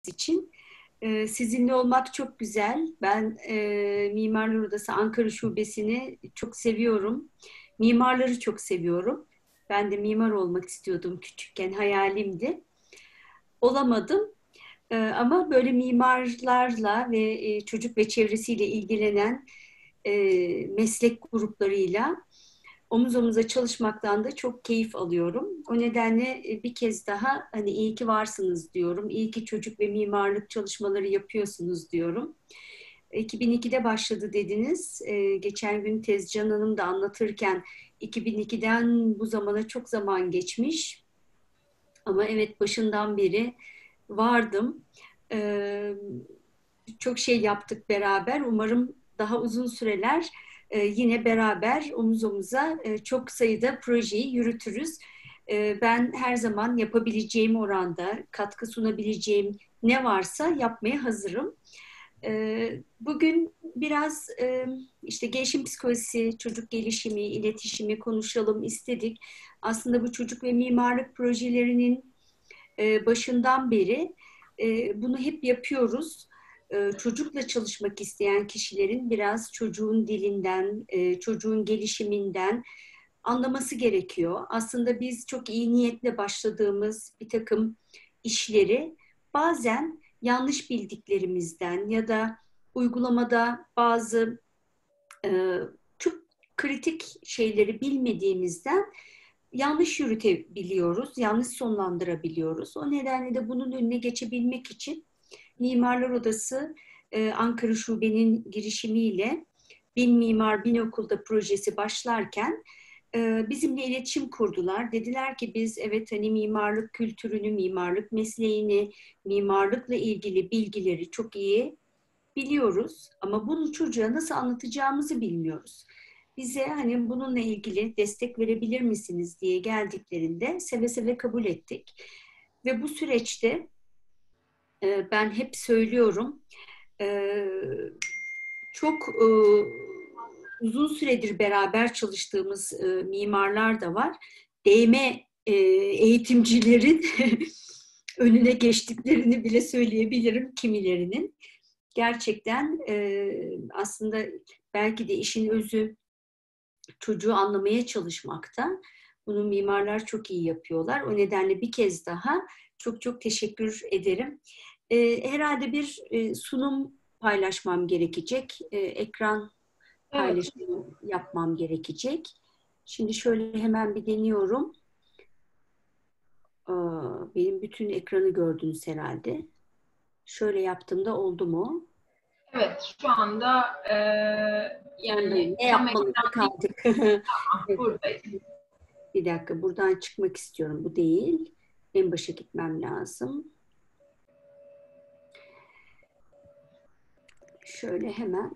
için. Sizinle olmak çok güzel. Ben Mimarlar Odası Ankara Şubesi'ni çok seviyorum. Mimarları çok seviyorum. Ben de mimar olmak istiyordum küçükken, hayalimdi. Olamadım. Ama böyle mimarlarla ve çocuk ve çevresiyle ilgilenen meslek gruplarıyla omuz omuza çalışmaktan da çok keyif alıyorum. O nedenle bir kez daha hani iyi ki varsınız diyorum. İyi ki çocuk ve mimarlık çalışmaları yapıyorsunuz diyorum. 2002'de başladı dediniz. Geçen gün Tezcan Hanım da anlatırken 2002'den bu zamana çok zaman geçmiş. Ama evet, başından beri vardım. Ee, Çok şey yaptık beraber. Umarım daha uzun süreler yine beraber omuz omuza çok sayıda projeyi yürütürüz. Ben her zaman yapabileceğim oranda katkı sunabileceğim ne varsa yapmaya hazırım. Bugün biraz işte gelişim psikolojisi, çocuk gelişimi, iletişimi konuşalım istedik. Aslında bu çocuk ve mimarlık projelerinin başından beri bunu hep yapıyoruz. Çocukla çalışmak isteyen kişilerin biraz çocuğun dilinden, çocuğun gelişiminden anlaması gerekiyor. Aslında biz çok iyi niyetle başladığımız bir takım işleri bazen yanlış bildiklerimizden ya da uygulamada bazı e, çok kritik şeyleri bilmediğimizden yanlış yürütebiliyoruz, yanlış sonlandırabiliyoruz. O nedenle de bunun önüne geçebilmek için Mimarlar Odası Ankara Şube'nin girişimiyle Bin Mimar Bin Okulda projesi başlarken bizimle iletişim kurdular. Dediler ki biz evet hani mimarlık kültürünü, mimarlık mesleğini, mimarlıkla ilgili bilgileri çok iyi biliyoruz ama bunu çocuğa nasıl anlatacağımızı bilmiyoruz. Bize hani bununla ilgili destek verebilir misiniz diye geldiklerinde seve seve kabul ettik. Ve bu süreçte ben hep söylüyorum, e, çok uzun süredir beraber çalıştığımız mimarlar da var. Değme eğitimcilerin önüne geçtiklerini bile söyleyebilirim kimilerinin. Gerçekten aslında belki de işin özü çocuğu anlamaya çalışmakta. Bunu mimarlar çok iyi yapıyorlar. O nedenle bir kez daha çok çok teşekkür ederim. Herhalde bir sunum paylaşmam gerekecek. Ekran Evet. paylaşımı yapmam gerekecek. Şimdi şöyle hemen bir deniyorum. Benim bütün ekranı gördünüz herhalde. Şöyle yaptığımda oldu mu? Evet, şu anda yani Ne tam yapmalıydık ekran değil artık? ama Evet. buradayız. Bir dakika, buradan çıkmak istiyorum. Bu değil. En başa gitmem lazım. Şöyle hemen.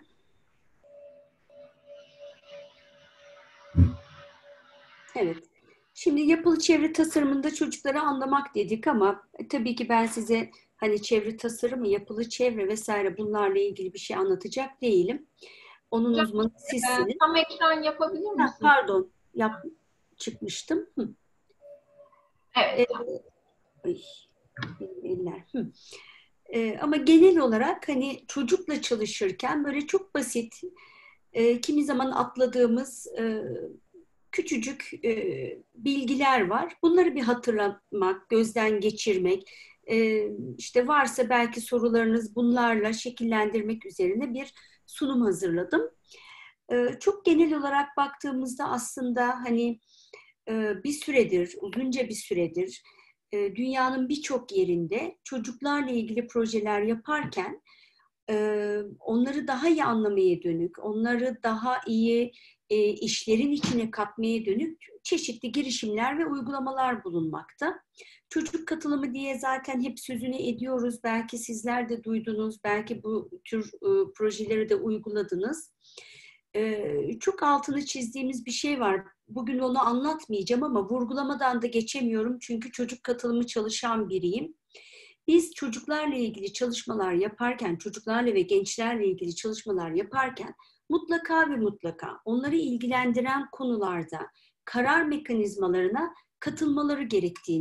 Evet. Şimdi yapılı çevre tasarımında çocuklara anlamak dedik ama tabii ki ben size hani çevre tasarımı, yapılı çevre vesaire bunlarla ilgili bir şey anlatacak değilim. Onun Hocam, uzmanı sizsiniz. tam ekran yapabilir misin? Pardon, çıkmıştım. Evet, E, ay, benim eller. Ama genel olarak hani çocukla çalışırken böyle çok basit, kimi zaman atladığımız küçücük bilgiler var. Bunları bir hatırlamak, gözden geçirmek, işte varsa belki sorularınız bunlarla şekillendirmek üzerine bir sunum hazırladım. Çok genel olarak baktığımızda aslında hani bir süredir, uzunca bir süredir dünyanın birçok yerinde çocuklarla ilgili projeler yaparken onları daha iyi anlamaya dönük, onları daha iyi işlerin içine katmaya dönük çeşitli girişimler ve uygulamalar bulunmakta. Çocuk katılımı diye zaten hep sözünü ediyoruz. Belki sizler de duydunuz, belki bu tür projeleri de uyguladınız. Çok altını çizdiğimiz bir şey var. Bugün onu anlatmayacağım ama vurgulamadan da geçemiyorum çünkü çocuk katılımı çalışan biriyim. Biz çocuklarla ilgili çalışmalar yaparken, çocuklarla ve gençlerle ilgili çalışmalar yaparken mutlaka ve mutlaka onları ilgilendiren konularda karar mekanizmalarına katılmaları gerektiğinin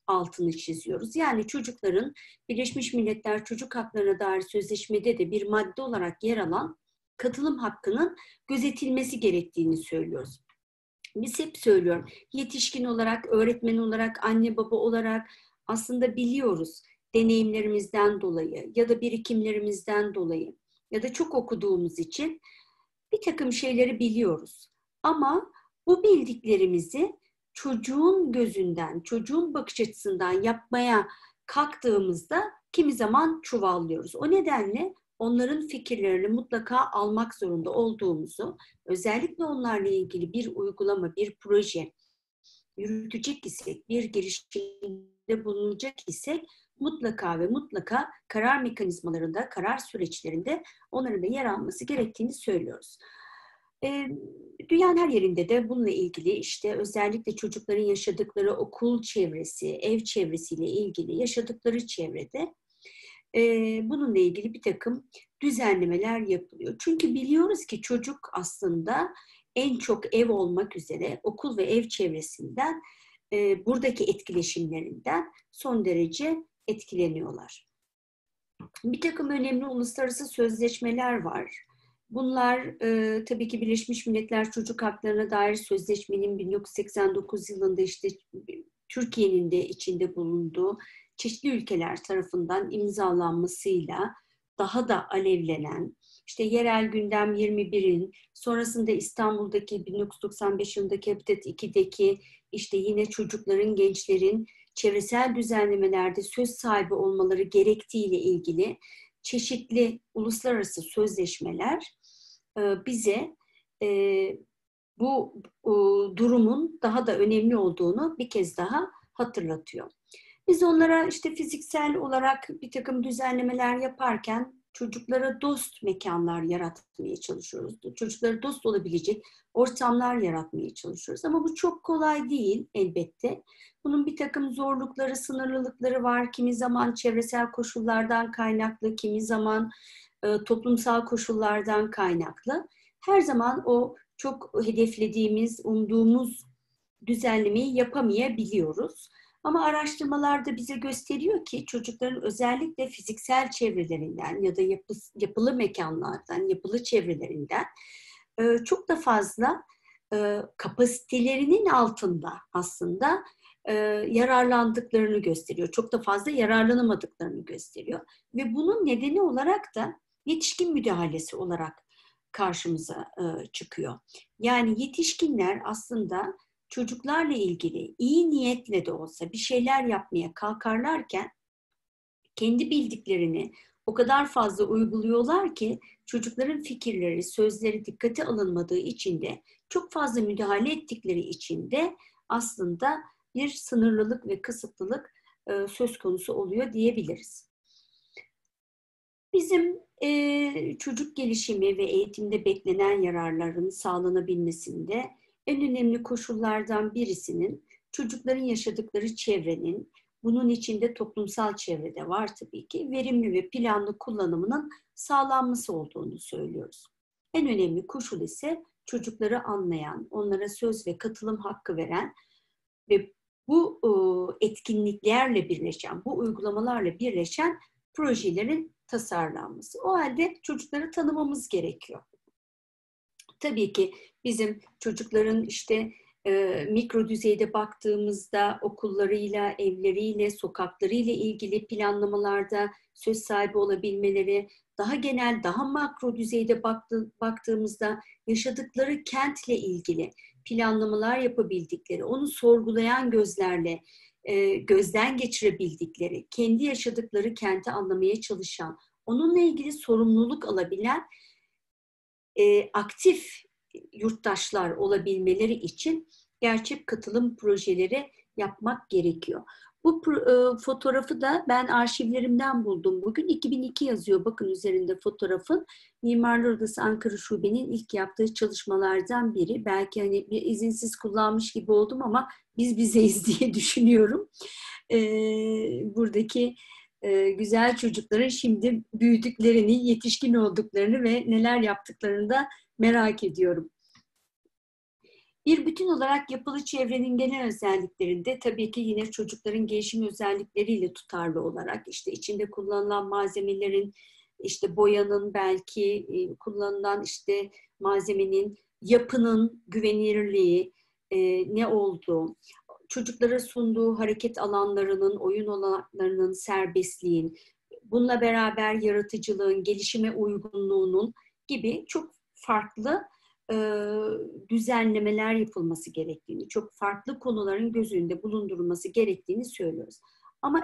altını çiziyoruz. Yani çocukların Birleşmiş Milletler Çocuk Haklarına dair sözleşmede de bir madde olarak yer alan katılım hakkının gözetilmesi gerektiğini söylüyoruz. Biz hep söylüyorum, yetişkin olarak, öğretmen olarak, anne baba olarak aslında biliyoruz deneyimlerimizden dolayı ya da birikimlerimizden dolayı ya da çok okuduğumuz için bir takım şeyleri biliyoruz. Ama bu bildiklerimizi çocuğun gözünden, çocuğun bakış açısından yapmaya kalktığımızda kimi zaman çuvallıyoruz. O nedenle onların fikirlerini mutlaka almak zorunda olduğumuzu, özellikle onlarla ilgili bir uygulama, bir proje yürütecek isek, bir girişimde bulunacak isek mutlaka ve mutlaka karar mekanizmalarında, karar süreçlerinde onların da yer alması gerektiğini söylüyoruz. Dünyanın her yerinde de bununla ilgili işte özellikle çocukların yaşadıkları okul çevresi, ev çevresiyle ilgili yaşadıkları çevrede bununla ilgili bir takım düzenlemeler yapılıyor. Çünkü biliyoruz ki çocuk aslında en çok ev olmak üzere okul ve ev çevresinden buradaki etkileşimlerinden son derece etkileniyorlar. Bir takım önemli uluslararası sözleşmeler var. Bunlar tabii ki Birleşmiş Milletler Çocuk Haklarına dair sözleşmenin 1989 yılında işte Türkiye'nin de içinde bulunduğu çeşitli ülkeler tarafından imzalanmasıyla daha da alevlenen, işte yerel gündem 21'in, sonrasında İstanbul'daki 1995 yılındaki Habitat 2'deki işte yine çocukların, gençlerin çevresel düzenlemelerde söz sahibi olmaları gerektiğiyle ilgili çeşitli uluslararası sözleşmeler bize bu durumun daha da önemli olduğunu bir kez daha hatırlatıyor. Biz onlara işte fiziksel olarak bir takım düzenlemeler yaparken çocuklara dost mekanlar yaratmaya çalışıyoruz. Çocuklara dost olabilecek ortamlar yaratmaya çalışıyoruz. Ama bu çok kolay değil elbette. Bunun bir takım zorlukları, sınırlılıkları var. Kimi zaman çevresel koşullardan kaynaklı, kimi zaman toplumsal koşullardan kaynaklı. Her zaman o çok hedeflediğimiz, umduğumuz düzenlemeyi yapamayabiliyoruz. Ama araştırmalar da bize gösteriyor ki çocukların özellikle fiziksel çevrelerinden ya da yapılı mekanlardan, yapılı çevrelerinden çok da fazla kapasitelerinin altında aslında yararlandıklarını gösteriyor. Çok da fazla yararlanamadıklarını gösteriyor. Ve bunun nedeni olarak da yetişkin müdahalesi olarak karşımıza çıkıyor. Yani yetişkinler aslında çocuklarla ilgili iyi niyetle de olsa bir şeyler yapmaya kalkarlarken kendi bildiklerini o kadar fazla uyguluyorlar ki çocukların fikirleri, sözleri dikkate alınmadığı için de çok fazla müdahale ettikleri için de aslında bir sınırlılık ve kısıtlılık söz konusu oluyor diyebiliriz. Bizim çocuk gelişimi ve eğitimde beklenen yararların sağlanabilmesinde en önemli koşullardan birisinin çocukların yaşadıkları çevrenin, bunun içinde toplumsal çevrede var tabii ki, verimli ve planlı kullanımının sağlanması olduğunu söylüyoruz. En önemli koşul ise çocukları anlayan, onlara söz ve katılım hakkı veren ve bu etkinliklerle birleşen, bu uygulamalarla birleşen projelerin tasarlanması. O halde çocukları tanımamız gerekiyor. Tabii ki bizim çocukların işte mikro düzeyde baktığımızda okullarıyla, evleriyle, sokaklarıyla ilgili planlamalarda söz sahibi olabilmeleri, daha genel, daha makro düzeyde baktığımızda yaşadıkları kentle ilgili planlamalar yapabildikleri, onu sorgulayan gözlerle gözden geçirebildikleri, kendi yaşadıkları kenti anlamaya çalışan, onunla ilgili sorumluluk alabilen aktif yurttaşlar olabilmeleri için gerçek katılım projeleri yapmak gerekiyor. Bu fotoğrafı da ben arşivlerimden buldum bugün. 2002 yazıyor bakın üzerinde fotoğrafın. Mimarlar Odası Ankara Şube'nin ilk yaptığı çalışmalardan biri. Belki hani bir izinsiz kullanmış gibi oldum ama biz bizeyiz diye düşünüyorum. Buradaki güzel çocukların şimdi büyüdüklerini, yetişkin olduklarını ve neler yaptıklarını da merak ediyorum. Bir bütün olarak yapılı çevrenin genel özelliklerinde tabii ki yine çocukların gelişim özellikleriyle tutarlı olarak işte içinde kullanılan malzemelerin, işte boyanın belki kullanılan işte malzemenin, yapının güvenilirliği, ne olduğu, çocuklara sunduğu hareket alanlarının, oyun alanlarının serbestliğin, bununla beraber yaratıcılığın, gelişime uygunluğunun gibi çok farklı düzenlemeler yapılması gerektiğini, çok farklı konuların göz önünde bulundurulması gerektiğini söylüyoruz. Ama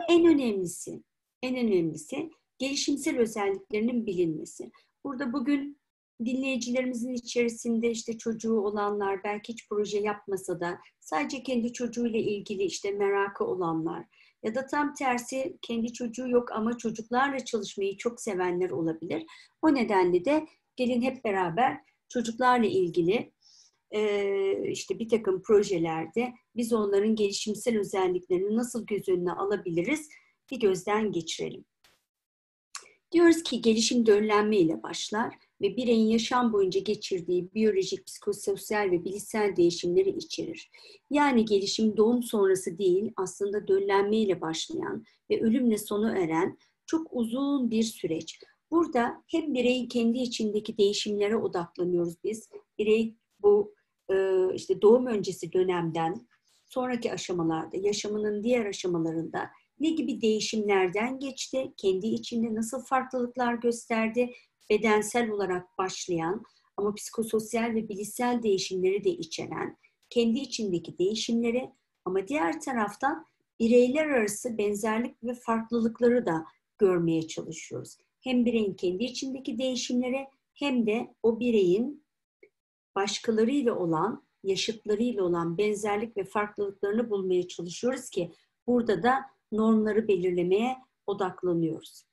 en önemlisi gelişimsel özelliklerinin bilinmesi. Burada bugün dinleyicilerimizin içerisinde işte çocuğu olanlar, belki hiç proje yapmasa da sadece kendi çocuğuyla ilgili işte merakı olanlar ya da tam tersi kendi çocuğu yok ama çocuklarla çalışmayı çok sevenler olabilir. O nedenle de gelin hep beraber çocuklarla ilgili işte bir takım projelerde biz onların gelişimsel özelliklerini nasıl göz önüne alabiliriz bir gözden geçirelim. Diyoruz ki gelişim döllenme ile başlar ve bireyin yaşam boyunca geçirdiği biyolojik, psikososyal ve bilişsel değişimleri içerir. Yani gelişim doğum sonrası değil, aslında döllenme ile başlayan ve ölümle sona eren çok uzun bir süreç. Burada hem bireyin kendi içindeki değişimlere odaklanıyoruz biz. Birey bu işte doğum öncesi dönemden sonraki aşamalarda, yaşamının diğer aşamalarında ne gibi değişimlerden geçti, kendi içinde nasıl farklılıklar gösterdi, bedensel olarak başlayan ama psikososyal ve bilişsel değişimleri de içeren, kendi içindeki değişimleri ama diğer taraftan bireyler arası benzerlik ve farklılıkları da görmeye çalışıyoruz. Hem bireyin kendi içindeki değişimleri hem de o bireyin başkalarıyla olan, yaşıtlarıyla olan benzerlik ve farklılıklarını bulmaya çalışıyoruz ki burada da normları belirlemeye odaklanıyoruz.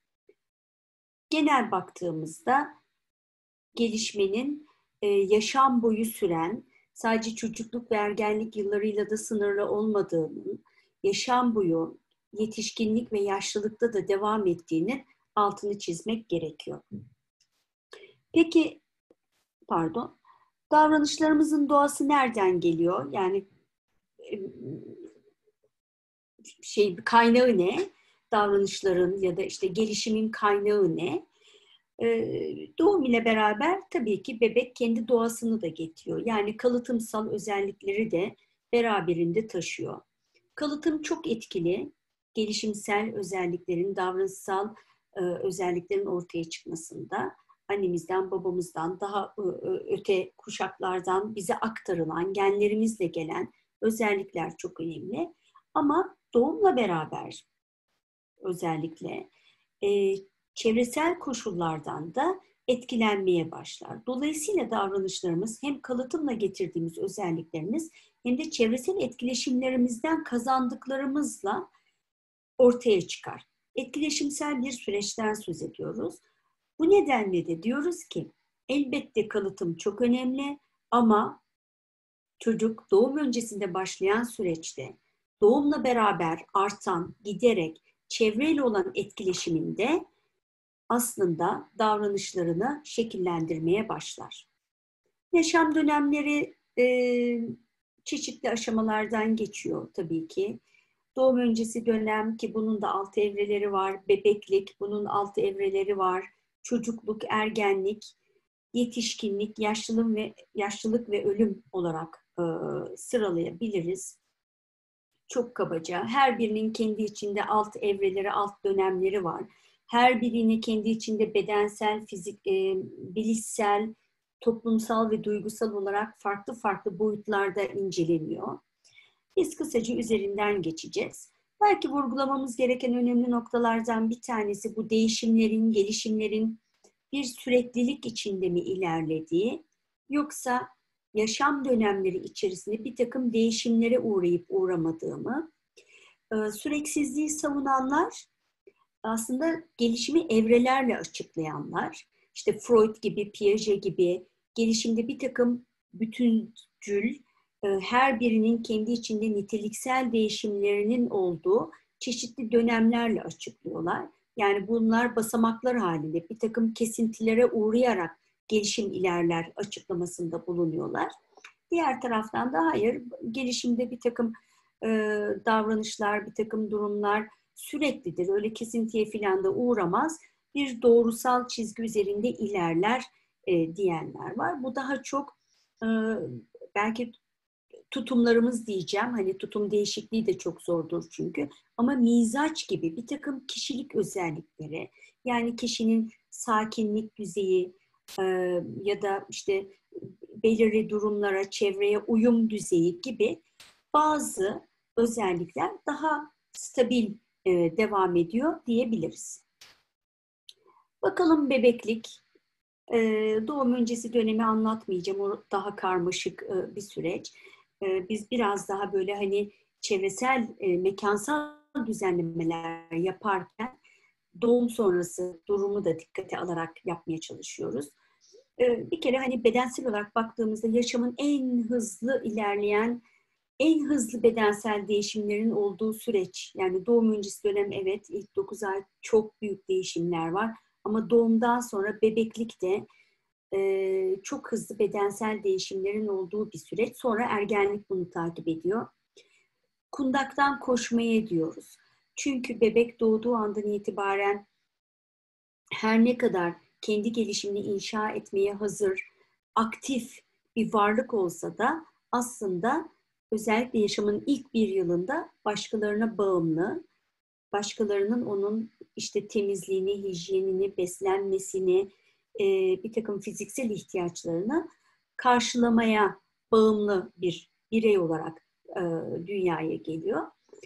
Genel baktığımızda gelişmenin yaşam boyu süren, sadece çocukluk ve ergenlik yıllarıyla da sınırlı olmadığının, yaşam boyu, yetişkinlik ve yaşlılıkta da devam ettiğinin altını çizmek gerekiyor. Peki, davranışlarımızın doğası nereden geliyor? Yani kaynağı ne? Davranışların ya da işte gelişimin kaynağı ne? Doğum ile beraber tabii ki bebek kendi doğasını da getiriyor. Yani kalıtımsal özellikleri de beraberinde taşıyor. Kalıtım çok etkili. Gelişimsel özelliklerin, davranışsal özelliklerin ortaya çıkmasında annemizden, babamızdan, daha öte kuşaklardan bize aktarılan, genlerimizle gelen özellikler çok önemli. Ama doğumla beraber özellikle çevresel koşullardan da etkilenmeye başlar. Dolayısıyla davranışlarımız hem kalıtımla getirdiğimiz özelliklerimiz hem de çevresel etkileşimlerimizden kazandıklarımızla ortaya çıkar. Etkileşimsel bir süreçten söz ediyoruz. Bu nedenle de diyoruz ki elbette kalıtım çok önemli ama çocuk doğum öncesinde başlayan süreçte doğumla beraber artan, giderek çevreyle olan etkileşiminde aslında davranışlarını şekillendirmeye başlar. Yaşam dönemleri çeşitli aşamalardan geçiyor tabii ki. Doğum öncesi dönem ki bunun da alt evreleri var, bebeklik bunun alt evreleri var, çocukluk, ergenlik, yetişkinlik, yaşlılık ve ölüm olarak sıralayabiliriz. Çok kabaca. Her birinin kendi içinde alt evreleri, alt dönemleri var. Her birinin kendi içinde bedensel, bilişsel, toplumsal ve duygusal olarak farklı farklı boyutlarda inceleniyor. Biz kısaca üzerinden geçeceğiz. Belki vurgulamamız gereken önemli noktalardan bir tanesi bu değişimlerin, gelişimlerin bir süreklilik içinde mi ilerlediği, yoksa yaşam dönemleri içerisinde bir takım değişimlere uğrayıp uğramadığımı, süreksizliği savunanlar aslında gelişimi evrelerle açıklayanlar, işte Freud gibi, Piaget gibi gelişimde bir takım bütüncül, her birinin kendi içinde niteliksel değişimlerinin olduğu çeşitli dönemlerle açıklıyorlar. Yani bunlar basamaklar halinde bir takım kesintilere uğrayarak gelişim ilerler açıklamasında bulunuyorlar. Diğer taraftan da hayır, gelişimde bir takım davranışlar, bir takım durumlar süreklidir. Öyle kesintiye falan da uğramaz. Bir doğrusal çizgi üzerinde ilerler diyenler var. Bu daha çok belki tutumlarımız diyeceğim. Hani tutum değişikliği de çok zordur çünkü. Ama mizaç gibi bir takım kişilik özellikleri, yani kişinin sakinlik düzeyi ya da işte belirli durumlara, çevreye uyum düzeyi gibi bazı özellikler daha stabil devam ediyor diyebiliriz. Bakalım bebeklik. Doğum öncesi dönemi anlatmayacağım. O daha karmaşık bir süreç. Biz biraz daha böyle hani çevresel, mekansal düzenlemeler yaparken doğum sonrası durumu da dikkate alarak yapmaya çalışıyoruz. Bir kere hani bedensel olarak baktığımızda yaşamın en hızlı ilerleyen, en hızlı bedensel değişimlerin olduğu süreç. Yani doğum öncesi dönem, evet, ilk 9 ay çok büyük değişimler var. Ama doğumdan sonra bebeklik de çok hızlı bedensel değişimlerin olduğu bir süreç. Sonra ergenlik bunu takip ediyor. Kundaktan koşmaya diyoruz. Çünkü bebek doğduğu andan itibaren her ne kadar kendi gelişimini inşa etmeye hazır, aktif bir varlık olsa da aslında özellikle yaşamın ilk bir yılında başkalarına bağımlı, başkalarının onun işte temizliğini, hijyenini, beslenmesini, bir takım fiziksel ihtiyaçlarını karşılamaya bağımlı bir birey olarak dünyaya geliyor.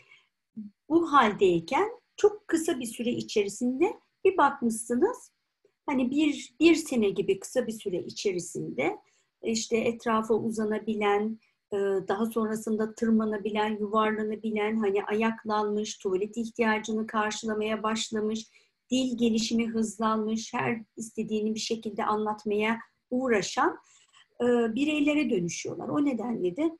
Bu haldeyken çok kısa bir süre içerisinde bir bakmışsınız, hani bir sene gibi kısa bir süre içerisinde işte etrafa uzanabilen, daha sonrasında tırmanabilen, yuvarlanabilen, hani ayaklanmış, tuvalet ihtiyacını karşılamaya başlamış, dil gelişimi hızlanmış, her istediğini bir şekilde anlatmaya uğraşan bireylere dönüşüyorlar. O nedenle de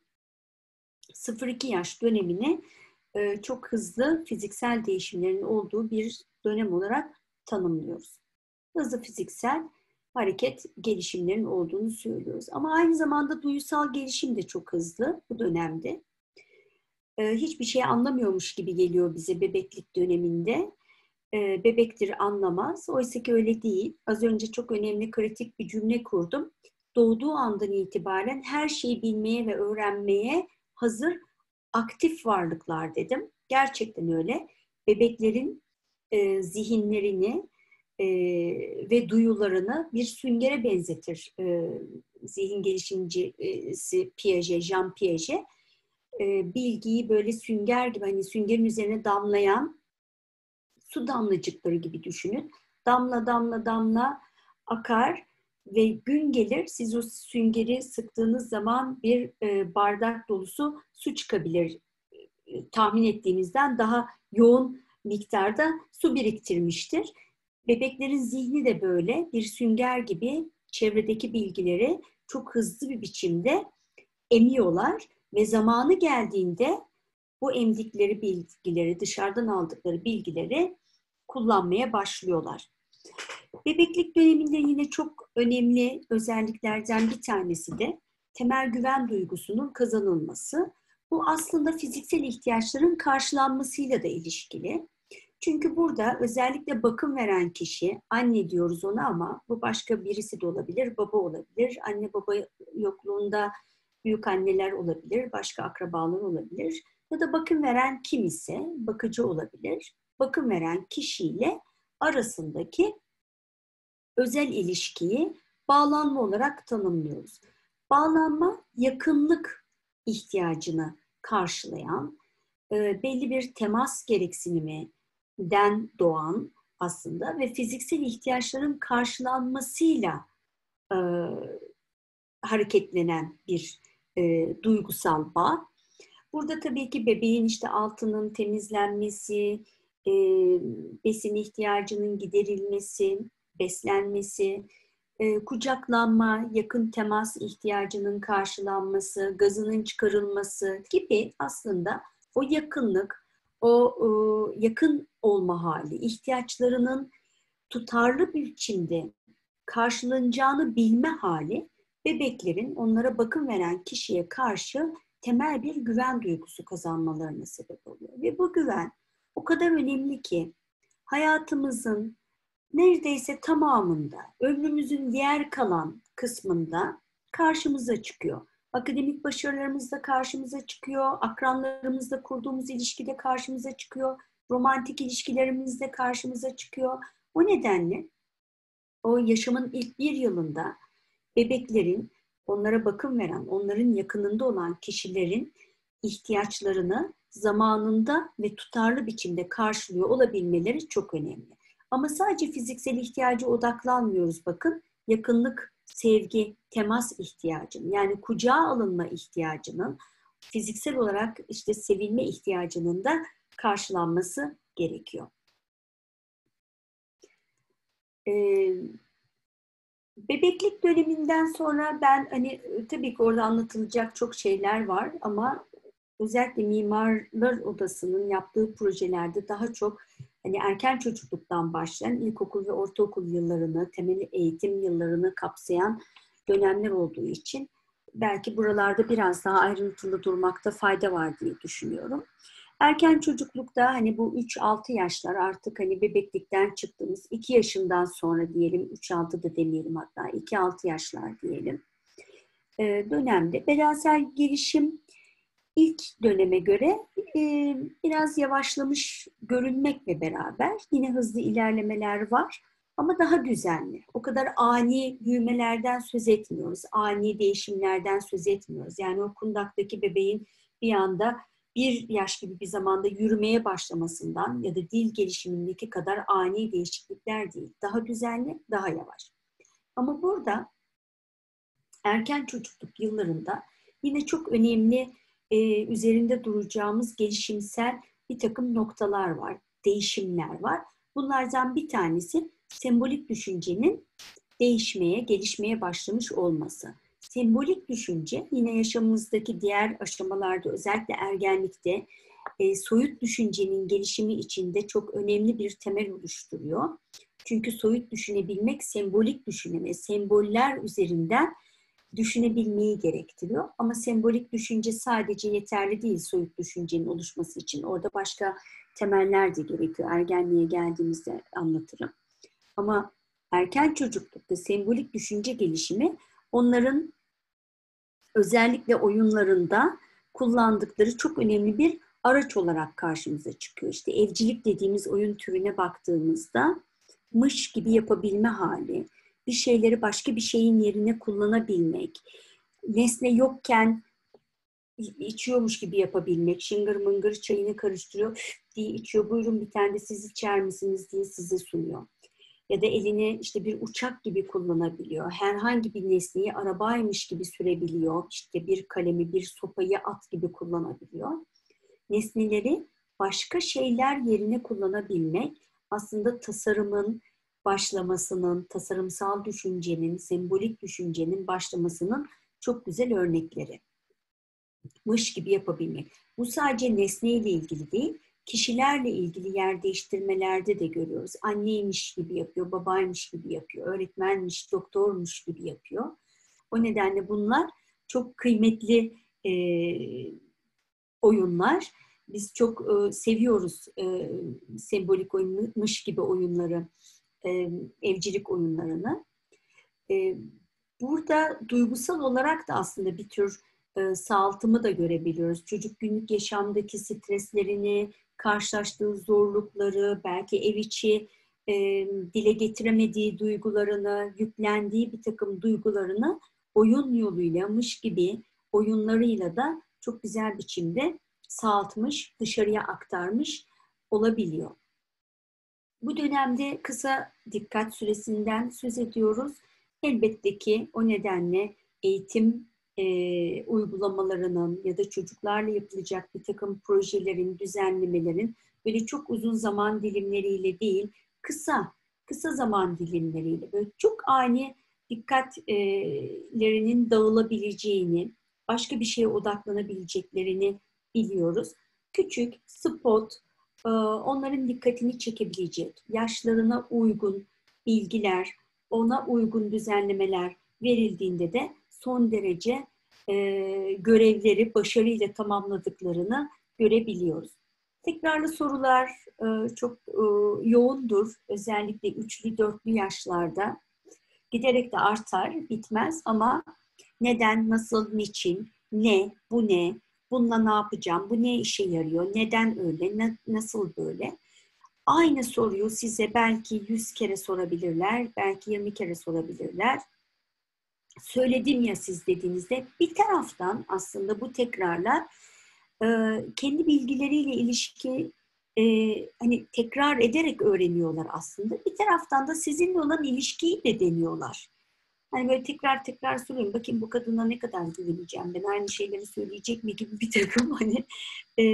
0-2 yaş dönemini çok hızlı fiziksel değişimlerin olduğu bir dönem olarak tanımlıyoruz. Hızlı fiziksel hareket gelişimlerin olduğunu söylüyoruz. Ama aynı zamanda duysal gelişim de çok hızlı bu dönemde. Hiçbir şey anlamıyormuş gibi geliyor bize bebeklik döneminde. Bebektir, anlamaz. Oysa ki öyle değil. Az önce çok önemli, kritik bir cümle kurdum. Doğduğu andan itibaren her şeyi bilmeye ve öğrenmeye hazır, aktif varlıklar dedim. Gerçekten öyle. Bebeklerin zihinlerini ve duyularını bir süngere benzetir zihin gelişimcisi Piaget, Jean Piaget. Bilgiyi böyle sünger gibi, hani süngerin üzerine damlayan su damlacıkları gibi düşünün. Damla damla damla akar ve gün gelir siz o süngeri sıktığınız zaman bir bardak dolusu su çıkabilir. Tahmin ettiğinizden daha yoğun miktarda su biriktirmiştir. Bebeklerin zihni de böyle bir sünger gibi çevredeki bilgileri çok hızlı bir biçimde emiyorlar ve zamanı geldiğinde bu emdikleri bilgileri, dışarıdan aldıkları bilgileri kullanmaya başlıyorlar. Bebeklik döneminde yine çok önemli özelliklerden bir tanesi de temel güven duygusunun kazanılması. Bu aslında fiziksel ihtiyaçların karşılanmasıyla da ilişkili. Çünkü burada özellikle bakım veren kişi, anne diyoruz ona ama bu başka birisi de olabilir, baba olabilir. Anne baba yokluğunda büyük anneler olabilir, başka akrabalar olabilir. Ya da bakım veren kim ise bakıcı olabilir. Bakım veren kişiyle arasındaki özel ilişkiyi bağlanma olarak tanımlıyoruz. Bağlanma, yakınlık ihtiyacını karşılayan, belli bir temas gereksiniminden doğan aslında ve fiziksel ihtiyaçların karşılanmasıyla hareketlenen bir duygusal bağ. Burada tabii ki bebeğin işte altının temizlenmesi, besin ihtiyacının giderilmesi, beslenmesi, kucaklanma, yakın temas ihtiyacının karşılanması, gazının çıkarılması gibi aslında o yakınlık, o yakın olma hali, ihtiyaçlarının tutarlı bir biçimde karşılanacağını bilme hali bebeklerin onlara bakım veren kişiye karşı temel bir güven duygusu kazanmalarına sebep oluyor. Ve bu güven o kadar önemli ki hayatımızın neredeyse tamamında, ömrümüzün diğer kalan kısmında karşımıza çıkıyor. Akademik başarılarımızda karşımıza çıkıyor, akranlarımızla kurduğumuz ilişkide karşımıza çıkıyor, romantik ilişkilerimizde karşımıza çıkıyor. O nedenle o yaşamın ilk bir yılında bebeklerin, onlara bakım veren, onların yakınında olan kişilerin ihtiyaçlarını zamanında ve tutarlı biçimde karşılıyor olabilmeleri çok önemli. Ama sadece fiziksel ihtiyacı odaklanmıyoruz bakın. Yakınlık, sevgi, temas ihtiyacının, yani kucağa alınma ihtiyacının, fiziksel olarak işte sevilme ihtiyacının da karşılanması gerekiyor. Bebeklik döneminden sonra ben hani tabii ki orada anlatılacak çok şeyler var ama özellikle Mimarlar Odası'nın yaptığı projelerde daha çok hani erken çocukluktan başlayan ilkokul ve ortaokul yıllarını, temel eğitim yıllarını kapsayan dönemler olduğu için belki buralarda biraz daha ayrıntılı durmakta fayda var diye düşünüyorum. Erken çocuklukta hani bu 3-6 yaşlar artık hani bebeklikten çıktığımız 2 yaşından sonra diyelim, 3-6 da demeyelim, hatta 2-6 yaşlar diyelim dönemde bedensel gelişim ilk döneme göre biraz yavaşlamış görünmekle beraber yine hızlı ilerlemeler var ama daha düzenli. O kadar ani büyümelerden söz etmiyoruz, ani değişimlerden söz etmiyoruz. Yani o kundaktaki bebeğin bir anda 1 yaş gibi bir zamanda yürümeye başlamasından ya da dil gelişimindeki kadar ani değişiklikler değil. Daha düzenli, daha yavaş. Ama burada erken çocukluk yıllarında yine çok önemli üzerinde duracağımız gelişimsel bir takım noktalar var, değişimler var. Bunlardan bir tanesi sembolik düşüncenin değişmeye, gelişmeye başlamış olması. Sembolik düşünce yine yaşamımızdaki diğer aşamalarda, özellikle ergenlikte soyut düşüncenin gelişimi içinde çok önemli bir temel oluşturuyor. Çünkü soyut düşünebilmek sembolik düşünme, semboller üzerinden düşünebilmeyi gerektiriyor. Ama sembolik düşünce sadece yeterli değil soyut düşüncenin oluşması için. Orada başka temeller de gerekiyor. Ergenliğe geldiğimizde anlatırım. Ama erken çocuklukta sembolik düşünce gelişimi onların özellikle oyunlarında kullandıkları çok önemli bir araç olarak karşımıza çıkıyor. İşte evcilik dediğimiz oyun türüne baktığımızda mış gibi yapabilme hali, bir şeyleri başka bir şeyin yerine kullanabilmek, nesne yokken içiyormuş gibi yapabilmek, şıngır mıngır çayını karıştırıyor diye içiyor, buyurun bir tane de siz içer misiniz diye size sunuyor. Ya da elini işte bir uçak gibi kullanabiliyor. Herhangi bir nesneyi arabaymış gibi sürebiliyor. İşte bir kalemi, bir sopayı at gibi kullanabiliyor. Nesneleri başka şeyler yerine kullanabilmek aslında tasarımın başlamasının, tasarımsal düşüncenin, sembolik düşüncenin başlamasının çok güzel örnekleri. Mış gibi yapabilmek. Bu sadece nesneyle ilgili değil, kişilerle ilgili yer değiştirmelerde de görüyoruz. Anneymiş gibi yapıyor, babaymış gibi yapıyor, öğretmenmiş, doktormuş gibi yapıyor. O nedenle bunlar çok kıymetli oyunlar. Biz çok seviyoruz sembolik oyunmuş gibi oyunları, evcilik oyunlarını. Burada duygusal olarak da aslında bir tür sağaltımı da görebiliyoruz. Çocuk günlük yaşamdaki streslerini, karşılaştığı zorlukları, belki ev içi dile getiremediği duygularını, yüklendiği bir takım duygularını oyun yoluyla, mış gibi oyunlarıyla da çok güzel biçimde sağaltmış, dışarıya aktarmış olabiliyor. Bu dönemde kısa dikkat süresinden söz ediyoruz. Elbette ki o nedenle eğitim uygulamalarının ya da çocuklarla yapılacak bir takım projelerin, düzenlemelerin böyle çok uzun zaman dilimleriyle değil, kısa zaman dilimleriyle böyle çok ani dikkatlerinin dağılabileceğini, başka bir şeye odaklanabileceklerini biliyoruz. Küçük, spot, onların dikkatini çekebilecek, yaşlarına uygun bilgiler, ona uygun düzenlemeler verildiğinde de son derece görevleri başarıyla tamamladıklarını görebiliyoruz. Tekrarlı sorular çok yoğundur. Özellikle 3'lü 4'lü yaşlarda. Giderek de artar, bitmez ama neden, nasıl, niçin, ne, bu ne, bununla ne yapacağım, bu ne işe yarıyor, neden öyle, nasıl böyle? Aynı soruyu size belki 100 kere sorabilirler, belki 20 kere sorabilirler. Söyledim ya siz dediğinizde bir taraftan aslında bu tekrarlar kendi bilgileriyle ilişki hani tekrar ederek öğreniyorlar aslında. Bir taraftan da sizinle olan ilişkiyi de deniyorlar. Hani böyle tekrar tekrar soruyorum. Bakayım bu kadına ne kadar güveneceğim? Ben aynı şeyleri söyleyecek mi gibi bir takım hani e,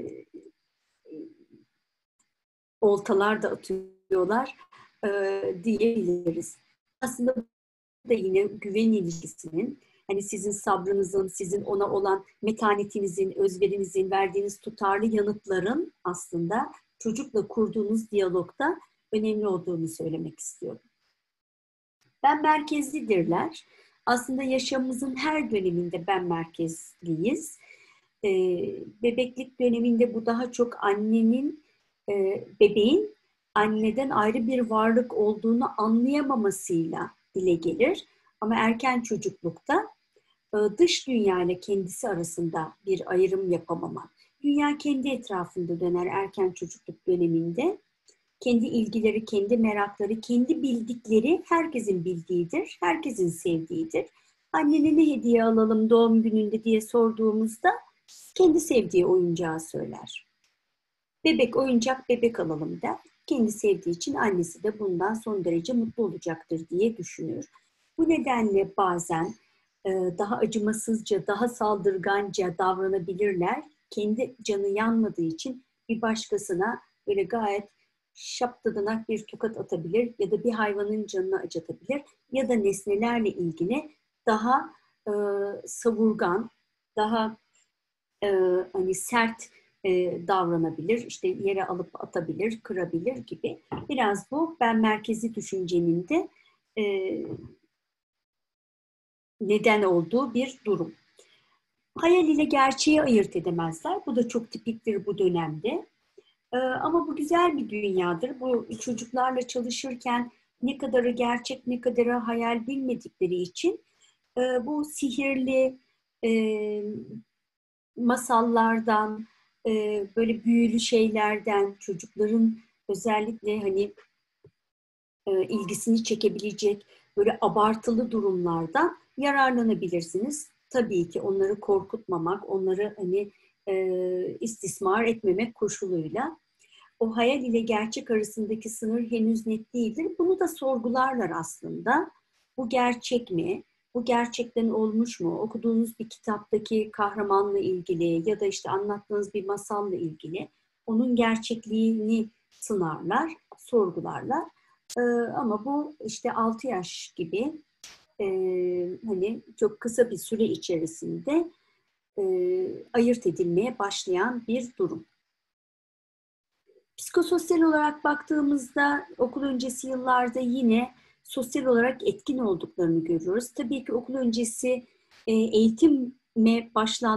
oltalar da atıyorlar diyebiliriz. Aslında da yine güven ilişkisinin hani sizin sabrınızın, sizin ona olan metanetinizin, özverinizin, verdiğiniz tutarlı yanıtların aslında çocukla kurduğunuz diyalogda önemli olduğunu söylemek istiyorum. Ben merkezlidirler. Aslında yaşamımızın her döneminde ben merkezliyiz. Bebeklik döneminde bu daha çok annenin, bebeğin anneden ayrı bir varlık olduğunu anlayamamasıyla dile gelir. Ama erken çocuklukta dış dünya ile kendisi arasında bir ayrım yapamamak. Dünya kendi etrafında döner erken çocukluk döneminde. Kendi ilgileri, kendi merakları, kendi bildikleri herkesin bildiğidir, herkesin sevdiğidir. Annene ne hediye alalım doğum gününde diye sorduğumuzda kendi sevdiği oyuncağı söyler. Bebek oyuncak bebek alalım der. Kendi sevdiği için annesi de bundan son derece mutlu olacaktır diye düşünür. Bu nedenle bazen daha acımasızca, daha saldırganca davranabilirler. Kendi canı yanmadığı için bir başkasına böyle gayet şaptadanak bir tokat atabilir ya da bir hayvanın canını acıtabilir ya da nesnelerle ilgili daha savurgan, daha hani sert davranabilir, işte yere alıp atabilir, kırabilir gibi. Biraz bu ben merkezi düşüncenin de neden olduğu bir durum. Hayal ile gerçeği ayırt edemezler. Bu da çok tipiktir bu dönemde. Ama bu güzel bir dünyadır. Bu çocuklarla çalışırken ne kadarı gerçek, ne kadarı hayal bilmedikleri için bu sihirli masallardan, böyle büyülü şeylerden, çocukların özellikle hani ilgisini çekebilecek böyle abartılı durumlardan yararlanabilirsiniz. Tabii ki onları korkutmamak, onları hani istismar etmemek koşuluyla. O hayal ile gerçek arasındaki sınır henüz net değildir. Bunu da sorgularlar aslında. Bu gerçek mi? Bu gerçekten olmuş mu? Okuduğunuz bir kitaptaki kahramanla ilgili ya da işte anlattığınız bir masalla ilgili onun gerçekliğini sınarlar, sorgularlar. Ama bu işte 6 yaş gibi hani çok kısa bir süre içerisinde ayırt edilmeye başlayan bir durum. Psikososyal olarak baktığımızda okul öncesi yıllarda yine sosyal olarak etkin olduklarını görüyoruz. Tabii ki okul öncesi eğitime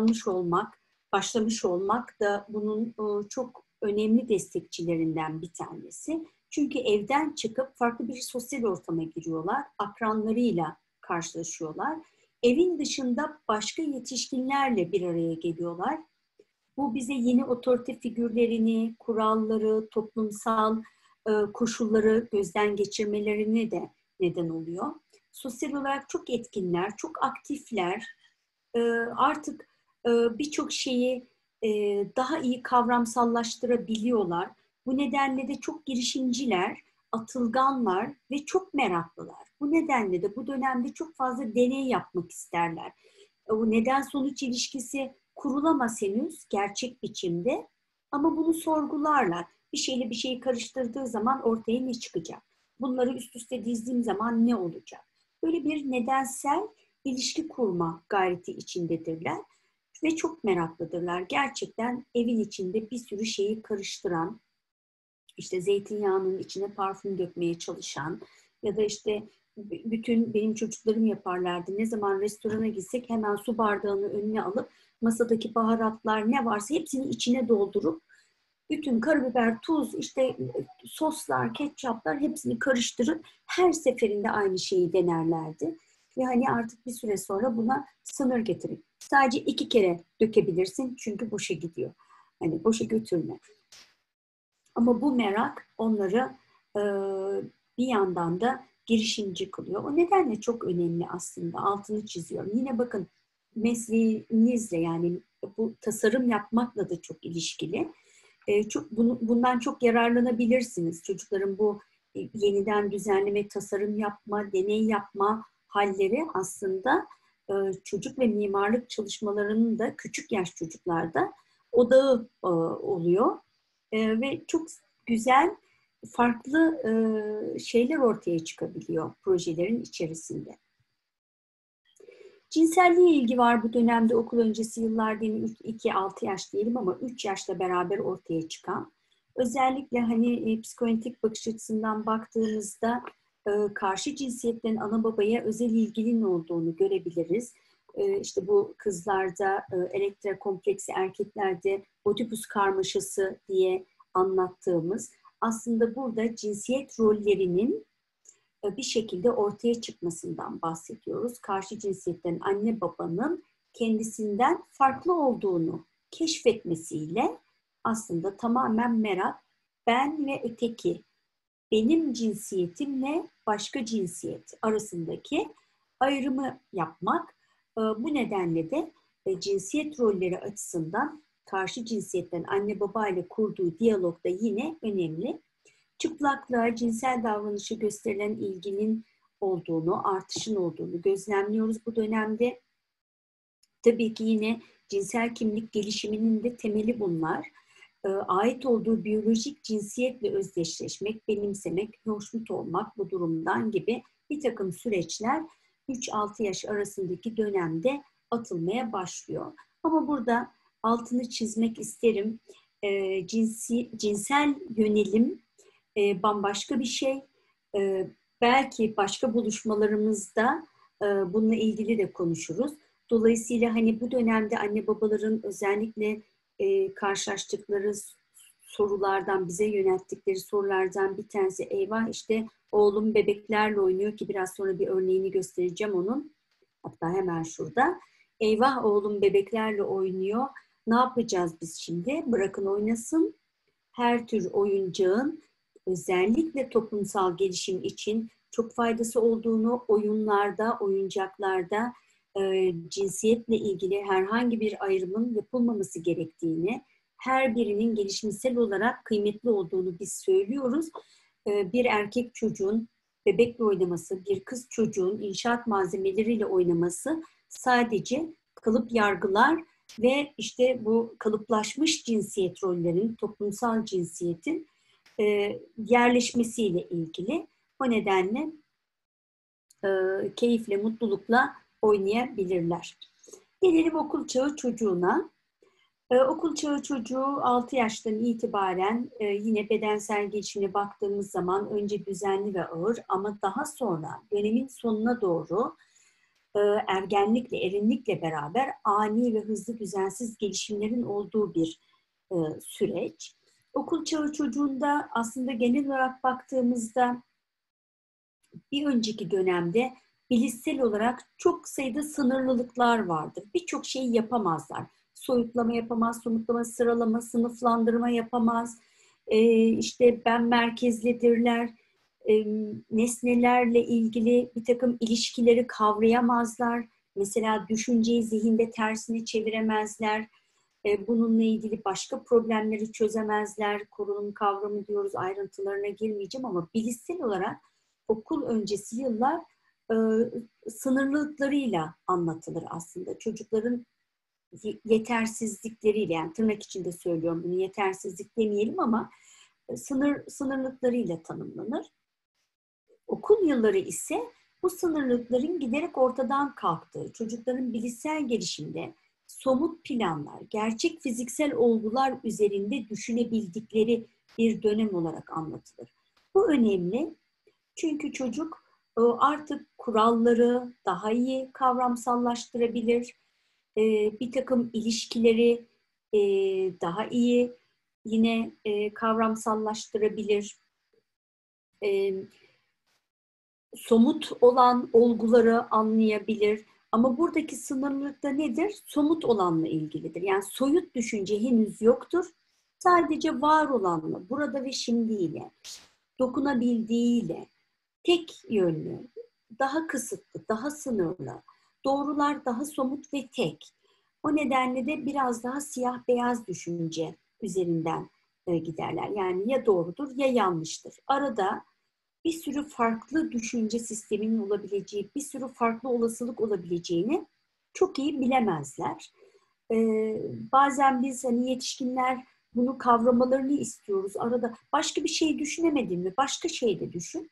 başlamış olmak da bunun çok önemli destekçilerinden bir tanesi. Çünkü evden çıkıp farklı bir sosyal ortama giriyorlar, akranlarıyla karşılaşıyorlar. Evin dışında başka yetişkinlerle bir araya geliyorlar. Bu bize yeni otorite figürlerini, kuralları, toplumsal koşulları gözden geçirmelerine de neden oluyor. Sosyal olarak çok etkinler, çok aktifler. Artık birçok şeyi daha iyi kavramsallaştırabiliyorlar. Bu nedenle de çok girişimciler, atılganlar ve çok meraklılar. Bu nedenle de bu dönemde çok fazla deney yapmak isterler. O neden sonuç ilişkisi kurulamaz henüz gerçek biçimde ama bunu sorgularlar. Bir şeyle bir şeyi karıştırdığı zaman ortaya ne çıkacak? Bunları üst üste dizdiğim zaman ne olacak? Böyle bir nedensel ilişki kurma gayreti içindedirler ve çok meraklıdırlar. Gerçekten evin içinde bir sürü şeyi karıştıran, işte zeytinyağının içine parfüm dökmeye çalışan ya da işte bütün benim çocuklarım yaparlardı. Ne zaman restorana gitsek hemen su bardağını önüne alıp masadaki baharatlar ne varsa hepsini içine doldurup bütün karabiber, tuz, işte soslar, ketçaplar hepsini karıştırıp her seferinde aynı şeyi denerlerdi. Ve hani artık bir süre sonra buna sınır getirin. Sadece 2 kere dökebilirsin çünkü boşa gidiyor. Hani boşa götürme. Ama bu merak onları bir yandan da girişimci kılıyor. O nedenle çok önemli aslında. Altını çiziyorum. Yine bakın mesleğinizle yani bu tasarım yapmakla da çok ilişkili. Bundan çok yararlanabilirsiniz. Çocukların bu yeniden düzenleme, tasarım yapma, deney yapma halleri aslında çocuk ve mimarlık çalışmalarının da küçük yaş çocuklarda odağı oluyor. Ve çok güzel, farklı şeyler ortaya çıkabiliyor projelerin içerisinde. Cinselliğe ilgi var bu dönemde okul öncesi yıllar değil, 2-6 yaş diyelim ama 3 yaşla beraber ortaya çıkan. Özellikle hani psikoanalitik bakış açısından baktığımızda karşı cinsiyetlerin ana babaya özel ilginin olduğunu görebiliriz. İşte bu kızlarda elektra kompleksi, erkeklerde Oedipus karmaşası diye anlattığımız aslında burada cinsiyet rollerinin bir şekilde ortaya çıkmasından bahsediyoruz. Karşı cinsiyetten anne babanın kendisinden farklı olduğunu keşfetmesiyle aslında tamamen merak, ben ve öteki, benim cinsiyetimle başka cinsiyet arasındaki ayrımı yapmak. Bu nedenle de cinsiyet rolleri açısından karşı cinsiyetten anne baba ile kurduğu diyalog da yine önemli. Çıplaklığa, cinsel davranışa gösterilen ilginin olduğunu, artışın olduğunu gözlemliyoruz bu dönemde. Tabii ki yine cinsel kimlik gelişiminin de temeli bunlar. Ait olduğu biyolojik cinsiyetle özdeşleşmek, benimsemek, hoşnut olmak bu durumdan gibi bir takım süreçler 3-6 yaş arasındaki dönemde atılmaya başlıyor. Ama burada altını çizmek isterim. Cinsel yönelim bambaşka bir şey. Belki başka buluşmalarımızda bununla ilgili de konuşuruz. Dolayısıyla hani bu dönemde anne babaların özellikle karşılaştıkları sorulardan, bize yönelttikleri sorulardan bir tanesi, eyvah işte oğlum bebeklerle oynuyor ki biraz sonra bir örneğini göstereceğim onun. Hatta hemen şurada. Eyvah oğlum bebeklerle oynuyor. Ne yapacağız biz şimdi? Bırakın oynasın. Her tür oyuncağın özellikle toplumsal gelişim için çok faydası olduğunu, oyunlarda, oyuncaklarda cinsiyetle ilgili herhangi bir ayrımın yapılmaması gerektiğini, her birinin gelişimsel olarak kıymetli olduğunu biz söylüyoruz. Bir erkek çocuğun bebekle oynaması, bir kız çocuğun inşaat malzemeleriyle oynaması sadece kalıp yargılar ve işte bu kalıplaşmış cinsiyet rollerinin, toplumsal cinsiyetin yerleşmesiyle ilgili. O nedenle keyifle, mutlulukla oynayabilirler. Gelelim okul çağı çocuğuna. Okul çağı çocuğu 6 yaştan itibaren yine bedensel gelişimine baktığımız zaman önce düzenli ve ağır ama daha sonra dönemin sonuna doğru ergenlikle, erinlikle beraber ani ve hızlı düzensiz gelişimlerin olduğu bir süreç. Okul çağı çocuğunda aslında genel olarak baktığımızda bir önceki dönemde bilişsel olarak çok sayıda sınırlılıklar vardır. Birçok şeyi yapamazlar. Soyutlama yapamaz, somutlama, sıralama, sınıflandırma yapamaz. İşte ben merkezlidirler. Nesnelerle ilgili bir takım ilişkileri kavrayamazlar. Mesela düşünceyi zihinde tersine çeviremezler. Bununla ilgili başka problemleri çözemezler. Korunum kavramı diyoruz, ayrıntılarına girmeyeceğim ama bilişsel olarak okul öncesi yıllar sınırlılıklarıyla anlatılır aslında. Çocukların yetersizlikleriyle, yani tırnak içinde söylüyorum bunu, yetersizlik demeyelim ama sınırlıklarıyla tanımlanır. Okul yılları ise bu sınırlılıkların giderek ortadan kalktığı, çocukların bilişsel gelişimde somut planlar, gerçek fiziksel olgular üzerinde düşünebildikleri bir dönem olarak anlatılır. Bu önemli çünkü çocuk artık kuralları daha iyi kavramsallaştırabilir. Bir takım ilişkileri daha iyi yine kavramsallaştırabilir. Somut olan olguları anlayabilir. Ama buradaki sınırlılık da nedir? Somut olanla ilgilidir. Yani soyut düşünce henüz yoktur. Sadece var olanla, burada ve şimdiyle, dokunabildiğiyle, tek yönlü, daha kısıtlı, daha sınırlı, doğrular daha somut ve tek. O nedenle de biraz daha siyah beyaz düşünce üzerinden giderler. Yani ya doğrudur ya yanlıştır. Arada bir sürü farklı düşünce sisteminin olabileceği, bir sürü farklı olasılık olabileceğini çok iyi bilemezler. Bazen biz hani yetişkinler bunu kavramalarını istiyoruz. Arada başka bir şey düşünemedin mi? Başka şey de düşün.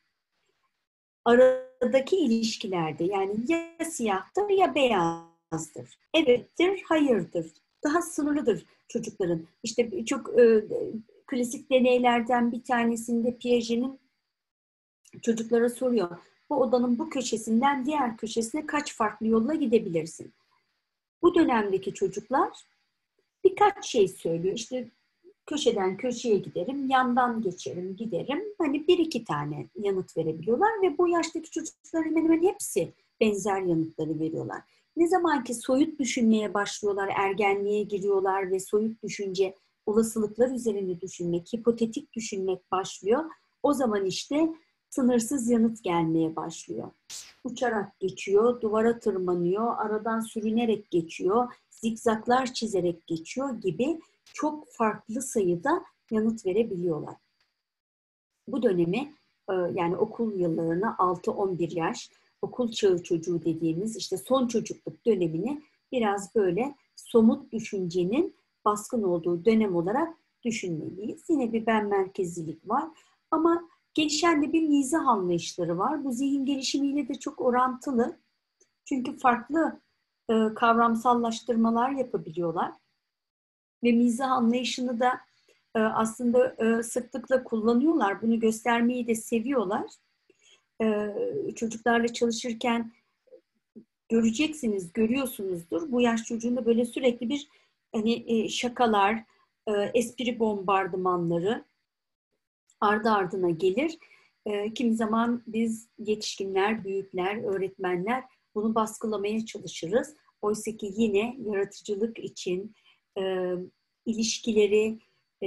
Aradaki ilişkilerde yani ya siyahtır ya beyazdır. Evettir, hayırdır. Daha sınırlıdır çocukların. İşte çok klasik deneylerden bir tanesinde Piaget'in çocuklara soruyor. Bu odanın bu köşesinden diğer köşesine kaç farklı yolla gidebilirsin? Bu dönemdeki çocuklar birkaç şey söylüyor. İşte köşeden köşeye giderim, yandan geçerim, giderim. Hani bir iki tane yanıt verebiliyorlar ve bu yaştaki çocukların hemen hemen hepsi benzer yanıtları veriyorlar. Ne zaman ki soyut düşünmeye başlıyorlar, ergenliğe giriyorlar ve soyut düşünce, olasılıklar üzerinde düşünmek, hipotetik düşünmek başlıyor. O zaman işte sınırsız yanıt gelmeye başlıyor. Uçarak geçiyor, duvara tırmanıyor, aradan sürünerek geçiyor, zikzaklar çizerek geçiyor gibi çok farklı sayıda yanıt verebiliyorlar. Bu dönemi yani okul yıllarını 6-11 yaş, okul çağı çocuğu dediğimiz işte son çocukluk dönemini biraz böyle somut düşüncenin baskın olduğu dönem olarak düşünmeliyiz. Yine bir ben merkezlilik var ama gelişen de bir mizah anlayışları var. Bu zihin gelişimiyle de çok orantılı. Çünkü farklı kavramsallaştırmalar yapabiliyorlar. Ve mizah anlayışını da aslında sıklıkla kullanıyorlar. Bunu göstermeyi de seviyorlar. Çocuklarla çalışırken göreceksiniz, görüyorsunuzdur. Bu yaş çocuğunda böyle sürekli bir hani şakalar, espri bombardımanları ardı ardına gelir. Kimi zaman biz yetişkinler, büyükler, öğretmenler bunu baskılamaya çalışırız. Oysa ki yine yaratıcılık için ilişkileri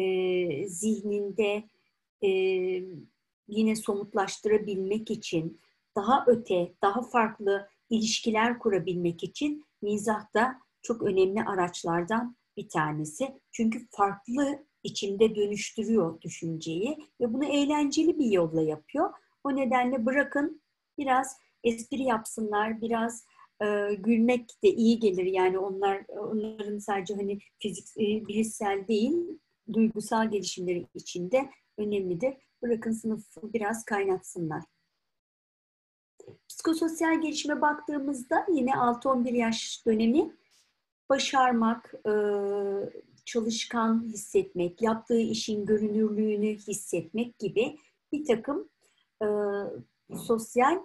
zihninde e, yine somutlaştırabilmek için, daha öte, daha farklı ilişkiler kurabilmek için mizah da çok önemli araçlardan bir tanesi. Çünkü farklı içinde dönüştürüyor düşünceyi ve bunu eğlenceli bir yolla yapıyor. O nedenle bırakın biraz espri yapsınlar, biraz gülmek de iyi gelir. Yani onların sadece hani bilişsel değil, duygusal gelişimleri içinde önemlidir. Bırakın sınıfı biraz kaynatsınlar. Psikososyal gelişime baktığımızda yine 6-11 yaş dönemi başarmak, çalışkan hissetmek, yaptığı işin görünürlüğünü hissetmek gibi bir takım sosyal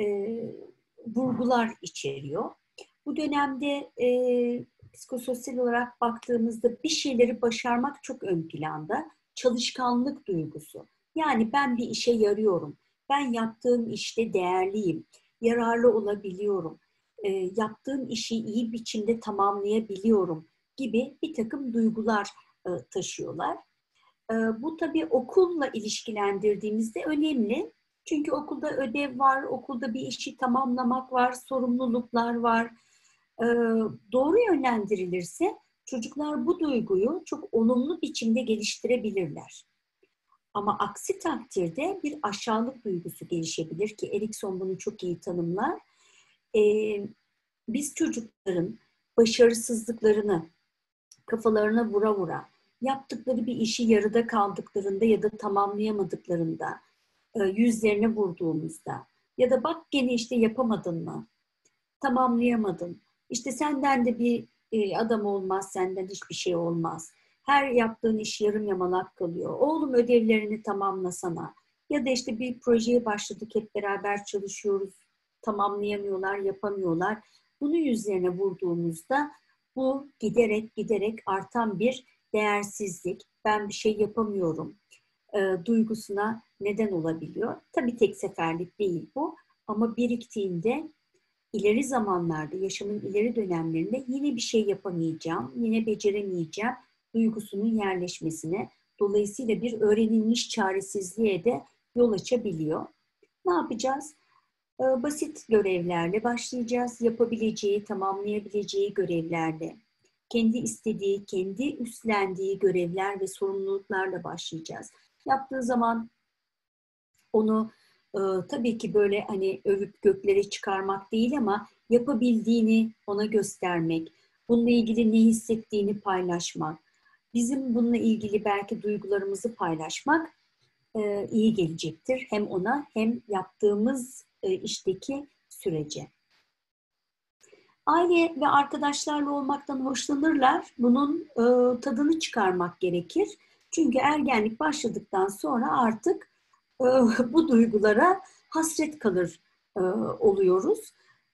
vurgular içeriyor. Bu dönemde psikososyal olarak baktığımızda bir şeyleri başarmak çok ön planda. Çalışkanlık duygusu. Yani ben bir işe yarıyorum. Ben yaptığım işte değerliyim. Yararlı olabiliyorum. Yaptığım işi iyi biçimde tamamlayabiliyorum gibi bir takım duygular taşıyorlar. Bu tabii okulla ilişkilendirdiğimizde önemli. Çünkü okulda ödev var, okulda bir işi tamamlamak var, sorumluluklar var. Doğru yönlendirilirse çocuklar bu duyguyu çok olumlu biçimde geliştirebilirler. Ama aksi takdirde bir aşağılık duygusu gelişebilir ki Erikson bunu çok iyi tanımlar. Biz çocukların başarısızlıklarını kafalarına vura vura yaptıkları bir işi yarıda kaldıklarında ya da tamamlayamadıklarında yüzlerine vurduğumuzda ya da bak gene işte yapamadın mı, tamamlayamadın, işte senden de bir adam olmaz, senden hiçbir şey olmaz. Her yaptığın iş yarım yamalak kalıyor. Oğlum ödevlerini tamamlasana. Ya da işte bir projeye başladık, hep beraber çalışıyoruz, tamamlayamıyorlar, yapamıyorlar. Bunu yüzlerine vurduğumuzda bu giderek artan bir değersizlik, ben bir şey yapamıyorum duygusuna neden olabiliyor. Tabii tek seferlik değil bu, ama biriktiğinde ileri zamanlarda, yaşamın ileri dönemlerinde yine bir şey yapamayacağım, yine beceremeyeceğim duygusunun yerleşmesine, dolayısıyla bir öğrenilmiş çaresizliğe de yol açabiliyor. Ne yapacağız? Basit görevlerle başlayacağız. Yapabileceği, tamamlayabileceği görevlerle, kendi istediği, kendi üstlendiği görevler ve sorumluluklarla başlayacağız. Yaptığı zaman onu tabii ki böyle hani övüp göklere çıkarmak değil, ama yapabildiğini ona göstermek, bununla ilgili ne hissettiğini paylaşmak, bizim bununla ilgili belki duygularımızı paylaşmak iyi gelecektir. Hem ona hem yaptığımız işteki sürece. Aile ve arkadaşlarla olmaktan hoşlanırlar. Bunun tadını çıkarmak gerekir. Çünkü ergenlik başladıktan sonra artık bu duygulara hasret kalır oluyoruz.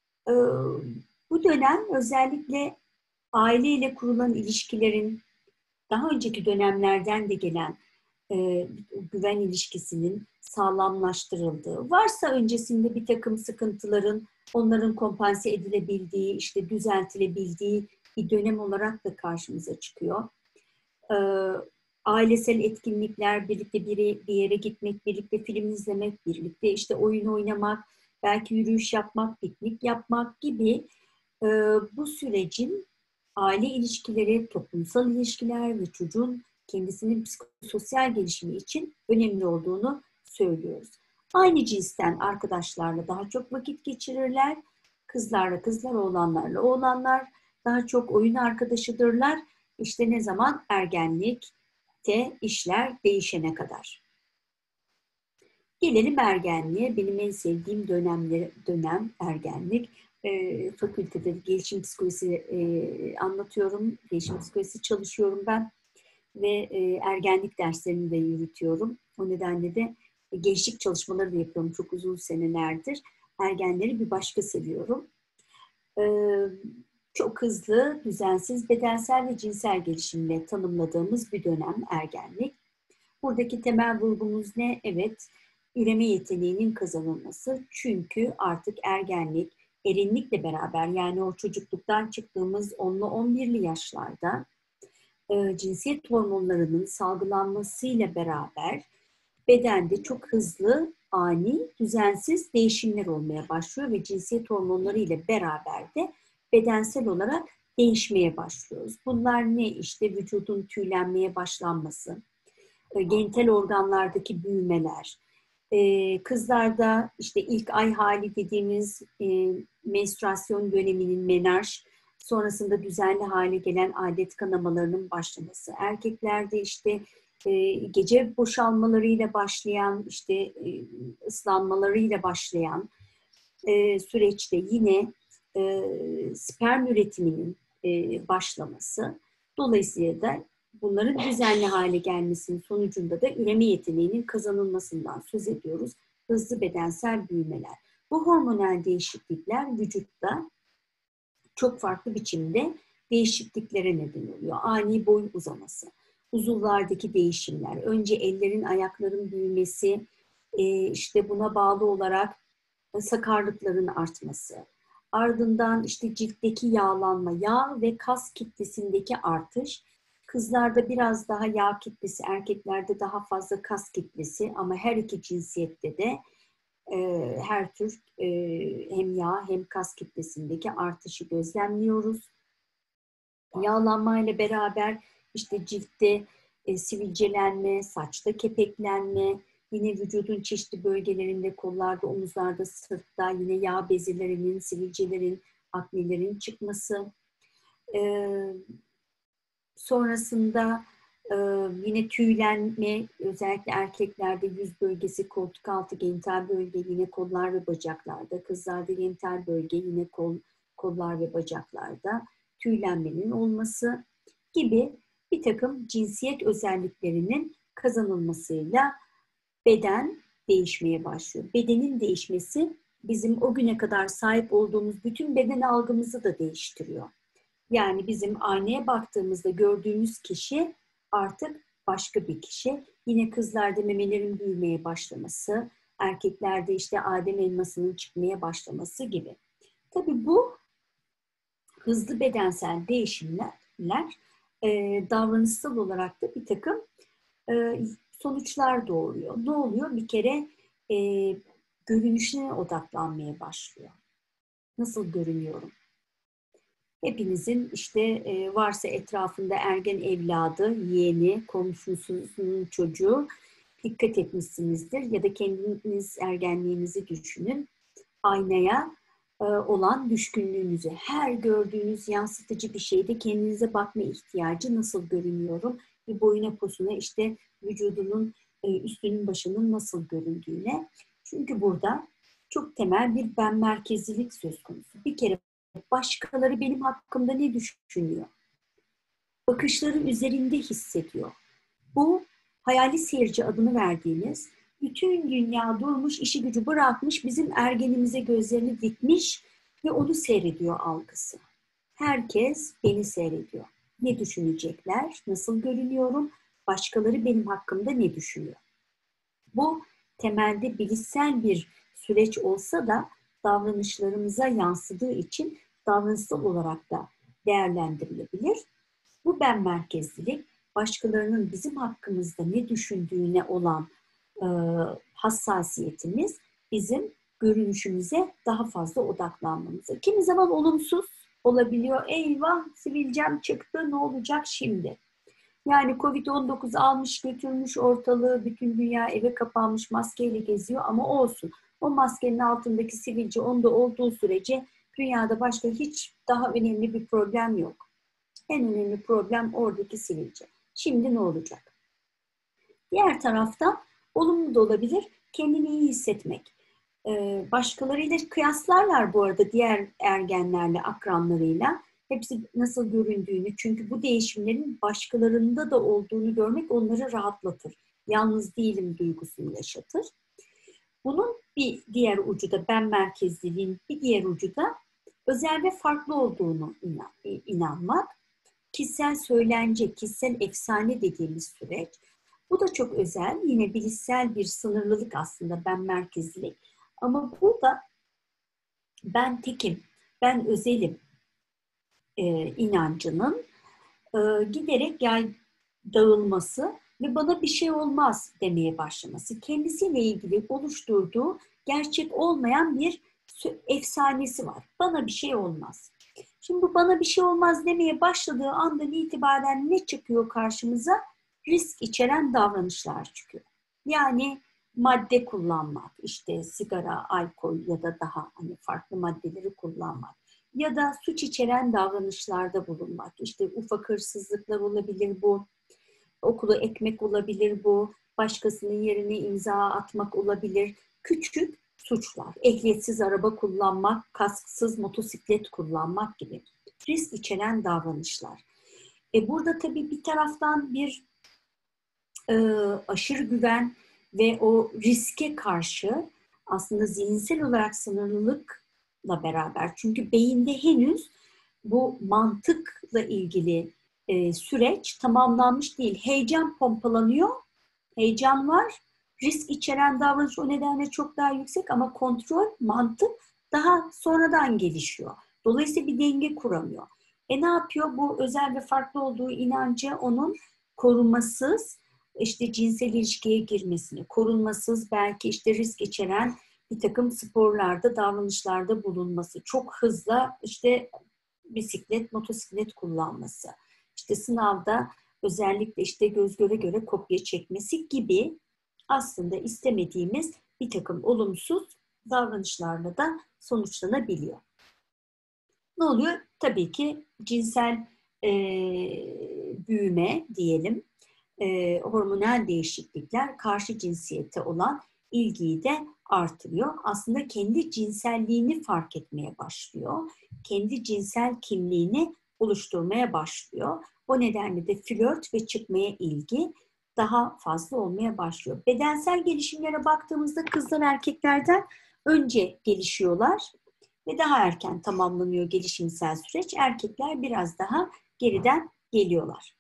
Bu dönem özellikle aileyle kurulan ilişkilerin, daha önceki dönemlerden de gelen güven ilişkisinin sağlamlaştırıldığı, varsa öncesinde bir takım sıkıntıların onların kompanse edilebildiği, işte düzeltilebildiği bir dönem olarak da karşımıza çıkıyor. Ailesel etkinlikler, birlikte bir yere gitmek, birlikte film izlemek, birlikte işte oyun oynamak, belki yürüyüş yapmak, piknik yapmak gibi bu sürecin aile ilişkileri, toplumsal ilişkiler ve çocuğun kendisinin psikososyal gelişimi için önemli olduğunu söylüyoruz. Aynı cinsten arkadaşlarla daha çok vakit geçirirler. Kızlarla kızlar, oğlanlarla oğlanlar daha çok oyun arkadaşıdırlar. İşte ne zaman? Ergenlikte işler değişene kadar. Gelelim ergenliğe. Benim en sevdiğim dönem ergenlik. Fakültede gelişim psikolojisi anlatıyorum. Gelişim psikolojisi çalışıyorum ben. Ve ergenlik derslerini de yürütüyorum. O nedenle de gençlik çalışmaları da yapıyorum çok uzun senelerdir. Ergenleri bir başka seviyorum. Çok hızlı, düzensiz, bedensel ve cinsel gelişimle tanımladığımız bir dönem ergenlik. Buradaki temel vurgumuz ne? Evet, üreme yeteneğinin kazanılması. Çünkü artık ergenlik, erinlikle beraber, yani o çocukluktan çıktığımız 10'lu 11'li yaşlarda cinsiyet hormonlarının salgılanmasıyla beraber bedende çok hızlı, ani, düzensiz değişimler olmaya başlıyor ve cinsiyet hormonları ile beraber de bedensel olarak değişmeye başlıyoruz. Bunlar ne? İşte vücudun tüylenmeye başlanması, genital organlardaki büyümeler, kızlarda işte ilk ay hali dediğimiz menstruasyon döneminin menarj, sonrasında düzenli hale gelen adet kanamalarının başlaması. Erkeklerde işte gece boşalmalarıyla başlayan, işte ıslanmalarıyla başlayan süreçte yine sperm üretiminin başlaması. Dolayısıyla da bunların düzenli hale gelmesinin sonucunda da üreme yeteneğinin kazanılmasından söz ediyoruz. Hızlı bedensel büyümeler. Bu hormonal değişiklikler vücutta çok farklı biçimde değişikliklere neden oluyor. Ani boy uzaması, uzuvlardaki değişimler, önce ellerin, ayakların büyümesi, işte buna bağlı olarak sakarlıkların artması, ardından işte ciltteki yağlanma, yağ ve kas kitlesindeki artış, kızlarda biraz daha yağ kitlesi, erkeklerde daha fazla kas kitlesi, ama her iki cinsiyette de her tür hem yağ hem kas kitlesindeki artışı gözlemliyoruz. Yağlanmayla beraber işte ciltte sivilcelenme, saçta kepeklenme, yine vücudun çeşitli bölgelerinde, kollarda, omuzlarda, sırtta yine yağ bezelerinin, sivilcelerin, aknelerin çıkması. Sonrasında yine tüylenme, özellikle erkeklerde yüz bölgesi, koltuk altı, genital bölge, yine kollar ve bacaklarda. Kızlarda genital bölge, yine kollar ve bacaklarda tüylenmenin olması gibi bir takım cinsiyet özelliklerinin kazanılmasıyla beden değişmeye başlıyor. Bedenin değişmesi bizim o güne kadar sahip olduğumuz bütün beden algımızı da değiştiriyor. Yani bizim aynaya baktığımızda gördüğümüz kişi artık başka bir kişi. Yine kızlarda memelerin büyümeye başlaması, erkeklerde işte Adem elmasının çıkmaya başlaması gibi. Tabii bu hızlı bedensel değişimler davranışsal olarak da bir takım sonuçlar doğuruyor. Ne oluyor? Bir kere görünüşüne odaklanmaya başlıyor. Nasıl görünüyorum? Hepinizin işte varsa etrafında ergen evladı, yeğeni, komşusunun çocuğu dikkat etmişsinizdir. Ya da kendiniz ergenliğinizi düşünün. Aynaya olan düşkünlüğünüzü, her gördüğünüz yansıtıcı bir şeyde kendinize bakma ihtiyacı, nasıl görünüyorum? Bir boyuna posuna, işte vücudunun üstünün başının nasıl göründüğüne. Çünkü burada çok temel bir ben merkezlilik söz konusu. Bir kere başkaları benim hakkımda ne düşünüyor? Bakışları üzerinde hissediyor. Bu hayali seyirci adını verdiğimiz, bütün dünya durmuş, işi gücü bırakmış, bizim ergenimize gözlerini dikmiş ve onu seyrediyor algısı. Herkes beni seyrediyor. Ne düşünecekler? Nasıl görünüyorum? Başkaları benim hakkımda ne düşünüyor? Bu temelde bilişsel bir süreç olsa da davranışlarımıza yansıdığı için davranışsal olarak da değerlendirilebilir. Bu ben merkezlilik, başkalarının bizim hakkımızda ne düşündüğüne olan hassasiyetimiz bizim görünüşümüze daha fazla odaklanmamıza. Kimi zaman olumsuz olabiliyor. Eyvah, sivilcem çıktı, ne olacak şimdi? Yani Covid-19 almış götürmüş ortalığı, bütün dünya eve kapanmış, maskeyle geziyor ama olsun. O maskenin altındaki sivilce onda olduğu sürece dünyada başka hiç daha önemli bir problem yok. En önemli problem oradaki sivilce. Şimdi ne olacak? Diğer taraftan olumlu da olabilir, kendini iyi hissetmek. Başkalarıyla kıyaslarlar bu arada, diğer ergenlerle, akranlarıyla. Hepsi nasıl göründüğünü, çünkü bu değişimlerin başkalarında da olduğunu görmek onları rahatlatır. Yalnız değilim duygusunu yaşatır. Bunun bir diğer ucu da, ben merkezliliğin bir diğer ucu da özel ve farklı olduğunu inanmak. Kişisel söylence, kişisel efsane dediğimiz süreç. Bu da çok özel, yine bilişsel bir sınırlılık aslında, ben merkezlilik. Ama burada ben tekim, ben özelim inancının giderek dağılması ve bana bir şey olmaz demeye başlaması. Kendisiyle ilgili oluşturduğu gerçek olmayan bir efsanesi var. Bana bir şey olmaz. Şimdi bu bana bir şey olmaz demeye başladığı andan itibaren ne çıkıyor karşımıza? Risk içeren davranışlar çıkıyor. Yani madde kullanmak, işte sigara, alkol ya da daha hani farklı maddeleri kullanmak. Ya da suç içeren davranışlarda bulunmak. İşte ufak hırsızlıklar olabilir bu, okula ekmek olabilir bu, başkasının yerine imza atmak olabilir. Küçük suçlar, ehliyetsiz araba kullanmak, kasksız motosiklet kullanmak gibi risk içeren davranışlar. Burada tabii bir taraftan bir aşırı güven ve o riske karşı aslında zihinsel olarak sınırlılıkla beraber, çünkü beyinde henüz bu mantıkla ilgili süreç tamamlanmış değil. Heyecan pompalanıyor, heyecan var, risk içeren davranış o nedenle çok daha yüksek ama kontrol, mantık daha sonradan gelişiyor. Dolayısıyla bir denge kuramıyor. Ne yapıyor? Bu özel ve farklı olduğu inancı onun korumasız, işte cinsel ilişkiye girmesini, korunmasız, belki işte risk içeren bir takım sporlarda, davranışlarda bulunması, çok hızlı işte bisiklet, motosiklet kullanması, işte sınavda özellikle işte göz göre göre kopya çekmesi gibi aslında istemediğimiz bir takım olumsuz davranışlarla da sonuçlanabiliyor. Ne oluyor? Tabii ki cinsel büyüme diyelim, hormonal değişiklikler karşı cinsiyete olan ilgiyi de artırıyor. Aslında kendi cinselliğini fark etmeye başlıyor. Kendi cinsel kimliğini oluşturmaya başlıyor. O nedenle de flört ve çıkmaya ilgi daha fazla olmaya başlıyor. Bedensel gelişimlere baktığımızda kızlar erkeklerden önce gelişiyorlar ve daha erken tamamlanıyor gelişimsel süreç. Erkekler biraz daha geriden geliyorlar.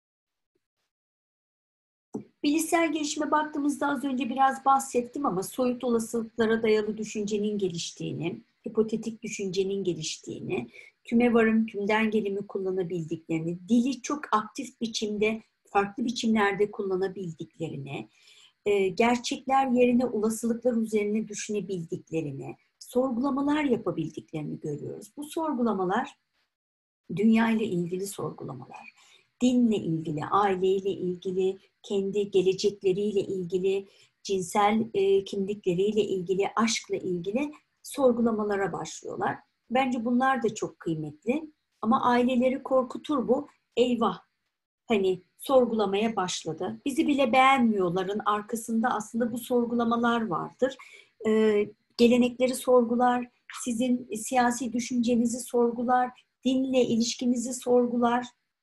Bilişsel gelişime baktığımızda az önce biraz bahsettim ama soyut olasılıklara dayalı düşüncenin geliştiğini, hipotetik düşüncenin geliştiğini, küme varım, tümden gelimi kullanabildiklerini, dili çok aktif biçimde, farklı biçimlerde kullanabildiklerini, gerçekler yerine olasılıklar üzerine düşünebildiklerini, sorgulamalar yapabildiklerini görüyoruz. Bu sorgulamalar dünya ile ilgili sorgulamalar, dinle ilgili, aileyle ilgili, kendi gelecekleriyle ilgili, cinsel kimlikleriyle ilgili, aşkla ilgili sorgulamalara başlıyorlar. Bence bunlar da çok kıymetli. Ama aileleri korkutur bu. Eyvah, hani sorgulamaya başladı. Bizi bile beğenmiyorların arkasında aslında bu sorgulamalar vardır. Gelenekleri sorgular, sizin siyasi düşüncenizi sorgular, dinle ilişkinizi sorgular.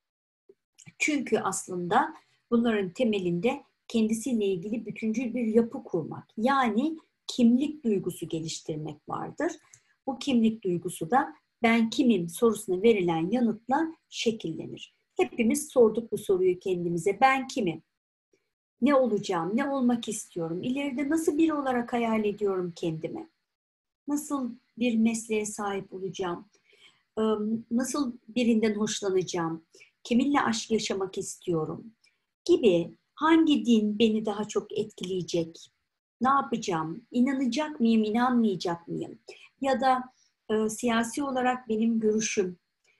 Çünkü aslında bunların temelinde kendisiyle ilgili bütüncül bir yapı kurmak, yani kimlik duygusu geliştirmek vardır. Bu kimlik duygusu da ben kimim sorusuna verilen yanıtla şekillenir. Hepimiz sorduk bu soruyu kendimize. Ben kimim? Ne olacağım? Ne olmak istiyorum? İleride nasıl biri olarak hayal ediyorum kendimi? Nasıl bir mesleğe sahip olacağım? Nasıl birinden hoşlanacağım? Kiminle aşk yaşamak istiyorum? Gibi hangi din beni daha çok etkileyecek? Ne yapacağım? İnanacak mıyım, inanmayacak mıyım? Ya da siyasi olarak benim görüşüm,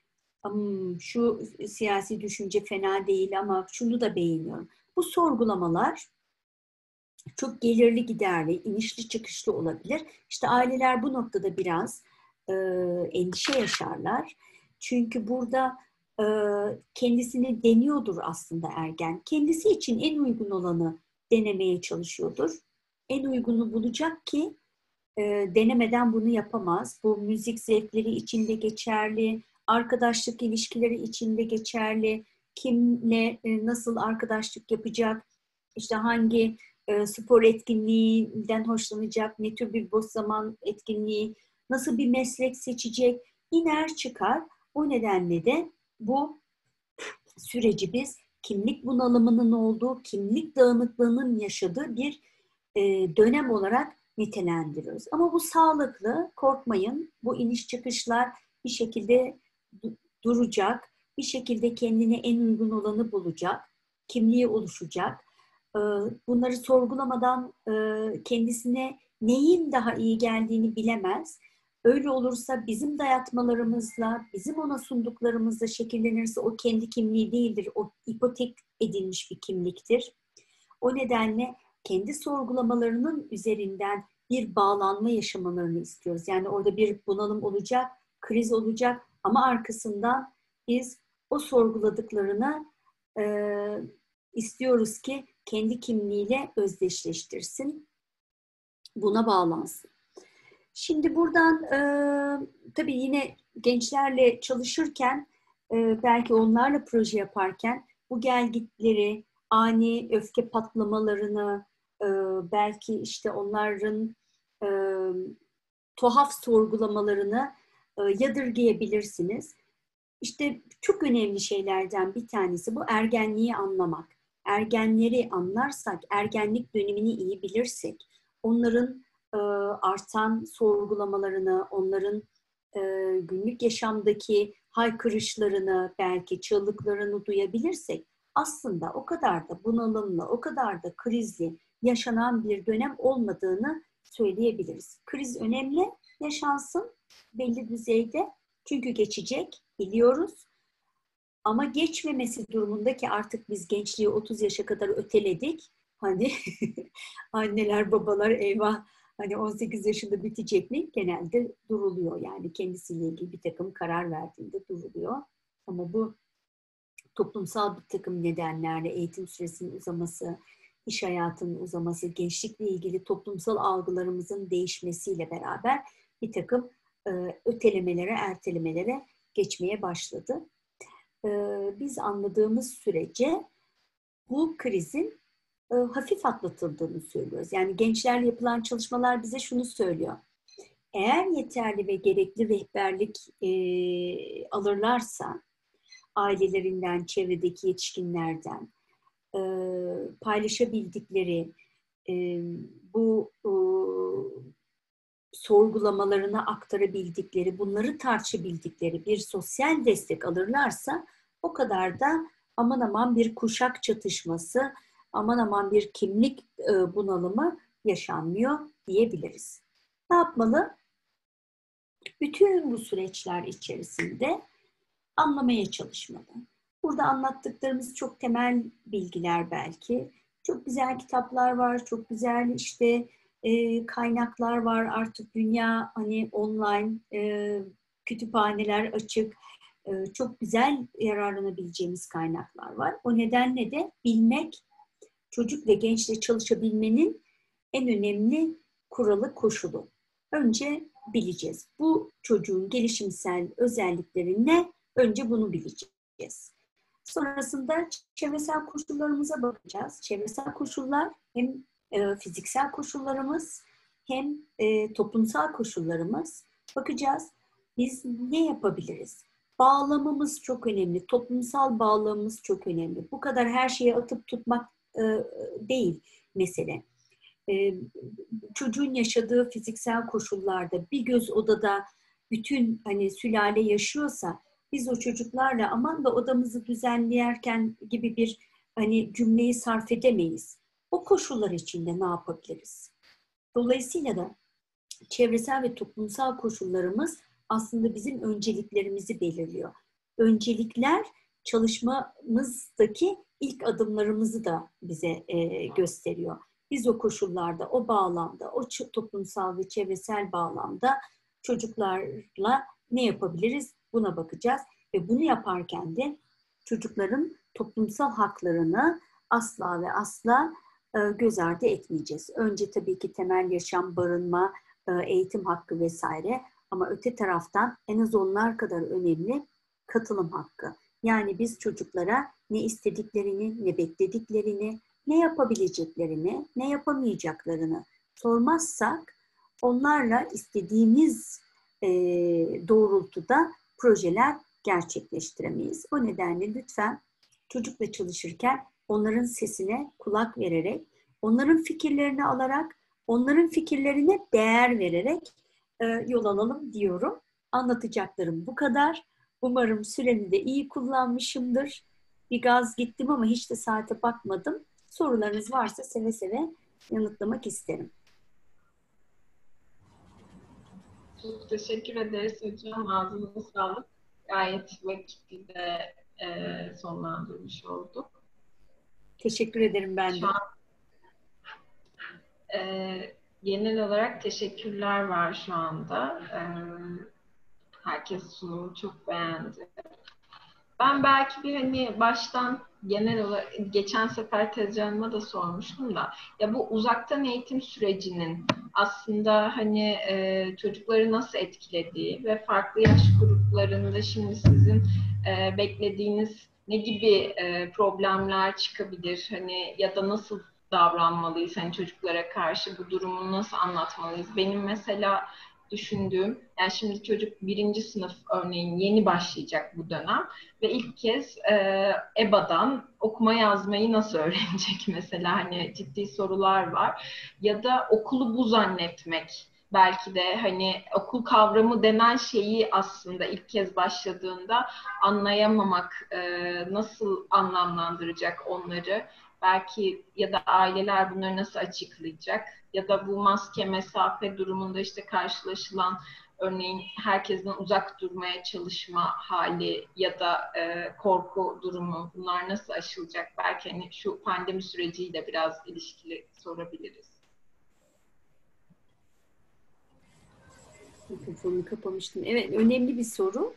şu siyasi düşünce fena değil ama şunu da beğeniyorum. Bu sorgulamalar çok gelirli giderli, inişli çıkışlı olabilir. İşte aileler bu noktada biraz endişe yaşarlar. Çünkü burada kendisini deniyordur aslında ergen. Kendisi için en uygun olanı denemeye çalışıyordur. En uygunu bulacak ki denemeden bunu yapamaz. Bu müzik zevkleri içinde geçerli, arkadaşlık ilişkileri içinde geçerli, kimle nasıl arkadaşlık yapacak, işte hangi spor etkinliğinden hoşlanacak, ne tür bir boş zaman etkinliği, nasıl bir meslek seçecek, iner çıkar. O nedenle de bu süreci biz kimlik bunalımının olduğu, kimlik dağınıklığının yaşadığı bir dönem olarak nitelendiriyoruz. Ama bu sağlıklı, korkmayın. Bu iniş çıkışlar bir şekilde duracak, bir şekilde kendine en uygun olanı bulacak, kimliği oluşacak. Bunları sorgulamadan kendisine neyin daha iyi geldiğini bilemez. Öyle olursa bizim dayatmalarımızla, bizim ona sunduklarımızla şekillenirse o kendi kimliği değildir, o ipotek edilmiş bir kimliktir. O nedenle kendi sorgulamalarının üzerinden bir bağlanma yaşamalarını istiyoruz. Yani orada bir bunalım olacak, kriz olacak ama arkasından biz o sorguladıklarını istiyoruz ki kendi kimliğiyle özdeşleştirsin, buna bağlansın. Şimdi buradan tabii yine gençlerle çalışırken, belki onlarla proje yaparken bu gelgitleri, ani öfke patlamalarını, belki işte onların tuhaf sorgulamalarını yadırgayabilirsiniz. İşte çok önemli şeylerden bir tanesi bu ergenliği anlamak. Ergenleri anlarsak, ergenlik dönemini iyi bilirsek, onların artan sorgulamalarını, onların günlük yaşamdaki haykırışlarını, belki çığlıklarını duyabilirsek, aslında o kadar da bunalımlı, o kadar da krizli yaşanan bir dönem olmadığını söyleyebiliriz. Kriz önemli, yaşansın belli düzeyde. Çünkü geçecek, biliyoruz. Ama geçmemesi durumunda ki artık biz gençliği 30 yaşa kadar öteledik. Hani anneler, babalar eyvah hani 18 yaşında bitecek mi? Genelde duruluyor. Yani kendisiyle ilgili bir takım karar verdiğinde duruluyor. Ama bu toplumsal bir takım nedenlerle eğitim süresinin uzaması, iş hayatının uzaması, gençlikle ilgili toplumsal algılarımızın değişmesiyle beraber bir takım ötelemelere, ertelemelere geçmeye başladı. Biz anladığımız sürece bu krizin hafif atlatıldığını söylüyoruz. Yani gençlerle yapılan çalışmalar bize şunu söylüyor. Eğer yeterli ve gerekli rehberlik alırlarsa ailelerinden, çevredeki yetişkinlerden paylaşabildikleri bu sorgulamalarını aktarabildikleri, bunları tartışabildikleri bir sosyal destek alırlarsa o kadar da aman aman bir kuşak çatışması, aman aman bir kimlik bunalımı yaşanmıyor diyebiliriz. Ne yapmalı? Bütün bu süreçler içerisinde anlamaya çalışmalı. Burada anlattıklarımız çok temel bilgiler belki. Çok güzel kitaplar var, çok güzel işte kaynaklar var. Artık dünya hani online, kütüphaneler açık, çok güzel yararlanabileceğimiz kaynaklar var. O nedenle de bilmek, çocuk ve gençle çalışabilmenin en önemli kuralı, koşulu. Önce bileceğiz. Bu çocuğun gelişimsel özellikleri ne? Önce bunu bileceğiz. Sonrasında çevresel koşullarımıza bakacağız. Çevresel koşullar hem fiziksel koşullarımız hem toplumsal koşullarımız. Bakacağız biz ne yapabiliriz? Bağlamımız çok önemli. Toplumsal bağlamımız çok önemli. Bu kadar her şeye atıp tutmak değil mesele. Çocuğun yaşadığı fiziksel koşullarda bir göz odada bütün hani sülale yaşıyorsa biz o çocuklarla aman da odamızı düzenlerken gibi bir hani cümleyi sarf edemeyiz. O koşullar içinde ne yapabiliriz? Dolayısıyla da çevresel ve toplumsal koşullarımız aslında bizim önceliklerimizi belirliyor. Öncelikler çalışmamızdaki ilk adımlarımızı da bize gösteriyor. Biz o koşullarda, o bağlamda, o toplumsal ve çevresel bağlamda çocuklarla ne yapabiliriz? Buna bakacağız ve bunu yaparken de çocukların toplumsal haklarını asla ve asla göz ardı etmeyeceğiz. Önce tabii ki temel yaşam, barınma, eğitim hakkı vesaire ama öte taraftan en az onlar kadar önemli katılım hakkı. Yani biz çocuklara ne istediklerini, ne beklediklerini, ne yapabileceklerini, ne yapamayacaklarını sormazsak onlarla istediğimiz doğrultuda projeler gerçekleştiremeyiz. O nedenle lütfen çocukla çalışırken onların sesine kulak vererek, onların fikirlerini alarak, onların fikirlerine değer vererek yol alalım diyorum. Anlatacaklarım bu kadar. Umarım süremi de iyi kullanmışımdır. Bir gaz gittim ama hiç de saate bakmadım. Sorularınız varsa seve seve yanıtlamak isterim. Çok teşekkür ederiz hocam. Ağzınıza sağlık. Gayet vakitli de sonlandırmış olduk. Teşekkür ederim ben de. Şu an genel olarak teşekkürler var şu anda. Herkes sunumu çok beğendi. Ben belki bir hani baştan genel olarak geçen sefer Tezcan'ıma da sormuştum da ya bu uzaktan eğitim sürecinin aslında hani çocukları nasıl etkilediği ve farklı yaş gruplarında şimdi sizin beklediğiniz ne gibi problemler çıkabilir hani ya da nasıl davranmalıyız hani çocuklara karşı bu durumu nasıl anlatmalıyız? Benim mesela düşündüğüm yani şimdi çocuk birinci sınıf örneğin yeni başlayacak bu dönem ve ilk kez EBA'dan okuma yazmayı nasıl öğrenecek mesela hani ciddi sorular var ya da okulu bu zannetmek belki de hani okul kavramı denen şeyi aslında ilk kez başladığında anlayamamak nasıl anlamlandıracak onları belki ya da aileler bunları nasıl açıklayacak ya da bu maske mesafe durumunda işte karşılaşılan örneğin herkesten uzak durmaya çalışma hali ya da korku durumu bunlar nasıl aşılacak? Belki hani şu pandemi süreciyle biraz ilişkili sorabiliriz. Mikrofonumu kapamıştım. Evet, önemli bir soru.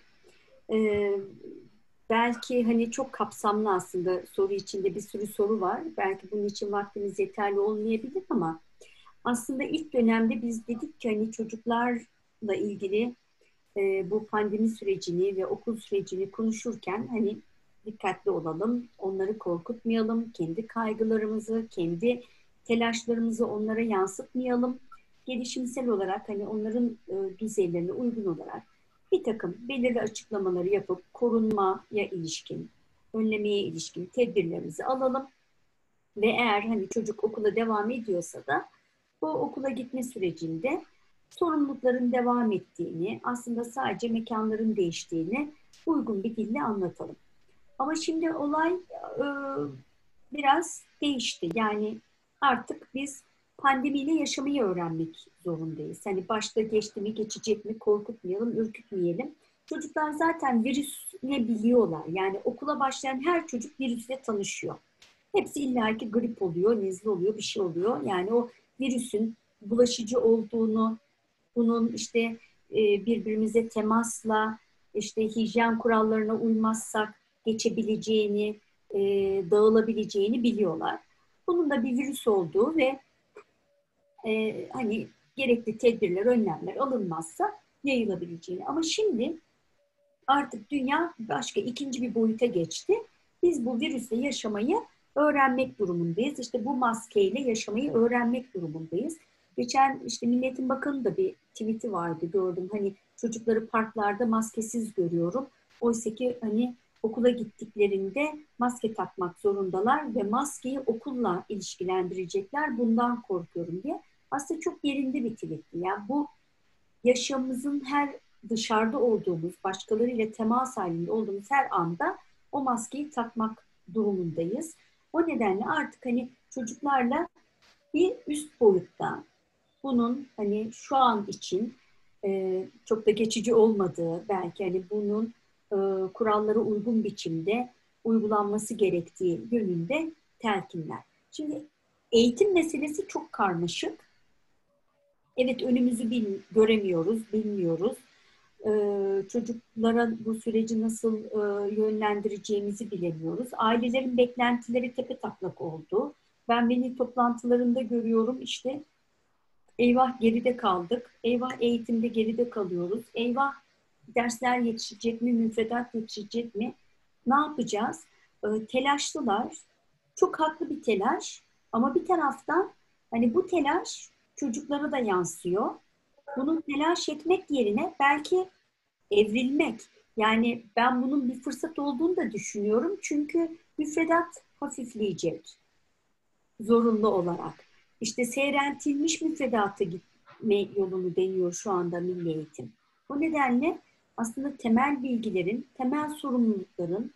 Belki hani çok kapsamlı aslında soru içinde bir sürü soru var. Belki bunun için vaktimiz yeterli olmayabilir ama aslında ilk dönemde biz dedik ki hani çocuklarla ilgili bu pandemi sürecini ve okul sürecini konuşurken hani dikkatli olalım, onları korkutmayalım, kendi kaygılarımızı, kendi telaşlarımızı onlara yansıtmayalım. Gelişimsel olarak hani onların düzeylerine uygun olarak bir takım belirli açıklamaları yapıp korunmaya ilişkin, önlemeye ilişkin tedbirlerimizi alalım. Ve eğer hani çocuk okula devam ediyorsa da bu okula gitme sürecinde sorumlulukların devam ettiğini, aslında sadece mekanların değiştiğini uygun bir dille anlatalım. Ama şimdi olay biraz değişti. Yani artık biz pandemiyle yaşamayı öğrenmek zorundayız. Hani başta geçti mi, geçecek mi, korkutmayalım, ürkütmeyelim. Çocuklar zaten virüs ne biliyorlar. Yani okula başlayan her çocuk virüsle tanışıyor. Hepsi illaki grip oluyor, nezle oluyor, bir şey oluyor. Yani o virüsün bulaşıcı olduğunu, bunun işte birbirimize temasla, işte hijyen kurallarına uymazsak geçebileceğini, dağılabileceğini biliyorlar. Bunun da bir virüs olduğu ve hani gerekli tedbirler, önlemler alınmazsa yayılabileceğini. Ama şimdi artık dünya başka ikinci bir boyuta geçti. Biz bu virüsle yaşamayı öğrenmek durumundayız. İşte bu maskeyle yaşamayı öğrenmek durumundayız. Geçen işte Milli Eğitim Bakanı da bir tweet'i vardı, gördüm. Hani çocukları parklarda maskesiz görüyorum. Oysa ki hani okula gittiklerinde maske takmak zorundalar ve maskeyi okulla ilişkilendirecekler. Bundan korkuyorum diye. Aslında çok yerinde bir tweet'ti. Yani bu yaşamımızın her dışarıda olduğumuz, başkalarıyla temas halinde olduğumuz her anda o maskeyi takmak durumundayız. O nedenle artık hani çocuklarla bir üst boyutta bunun hani şu an için çok da geçici olmadığı, belki hani bunun kurallara uygun biçimde uygulanması gerektiği yönünde telkinler. Şimdi eğitim meselesi çok karmaşık. Evet, önümüzü göremiyoruz, bilmiyoruz. Çocuklara bu süreci nasıl yönlendireceğimizi bilemiyoruz. Ailelerin beklentileri tepetaklak oldu. Ben veli toplantılarında görüyorum, işte eyvah geride kaldık, eyvah eğitimde geride kalıyoruz, eyvah dersler yetişecek mi, müfredat yetişecek mi, ne yapacağız? Telaşlılar, çok haklı bir telaş, ama bir taraftan hani bu telaş çocuklara da yansıyor. Bunu telaş etmek yerine belki evrilmek. Yani ben bunun bir fırsat olduğunu da düşünüyorum. Çünkü müfredat hafifleyecek zorunlu olarak. İşte seyreltilmiş müfredata gitme yolunu deniyor şu anda Milli Eğitim. Bu nedenle aslında temel bilgilerin, temel sorumlulukların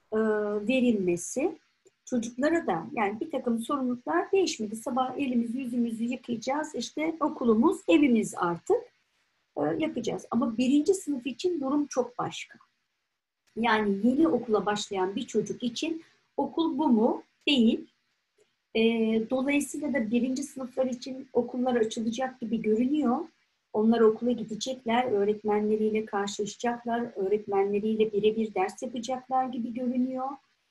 verilmesi çocuklara da, yani bir takım sorumluluklar değişmedi. Sabah elimizi yüzümüzü yıkayacağız, işte okulumuz, evimiz artık yapacağız. Ama birinci sınıf için durum çok başka. Yani yeni okula başlayan bir çocuk için okul bu mu? Değil. Dolayısıyla da birinci sınıflar için okullar açılacak gibi görünüyor. Onlar okula gidecekler, öğretmenleriyle karşılaşacaklar, öğretmenleriyle birebir ders yapacaklar gibi görünüyor.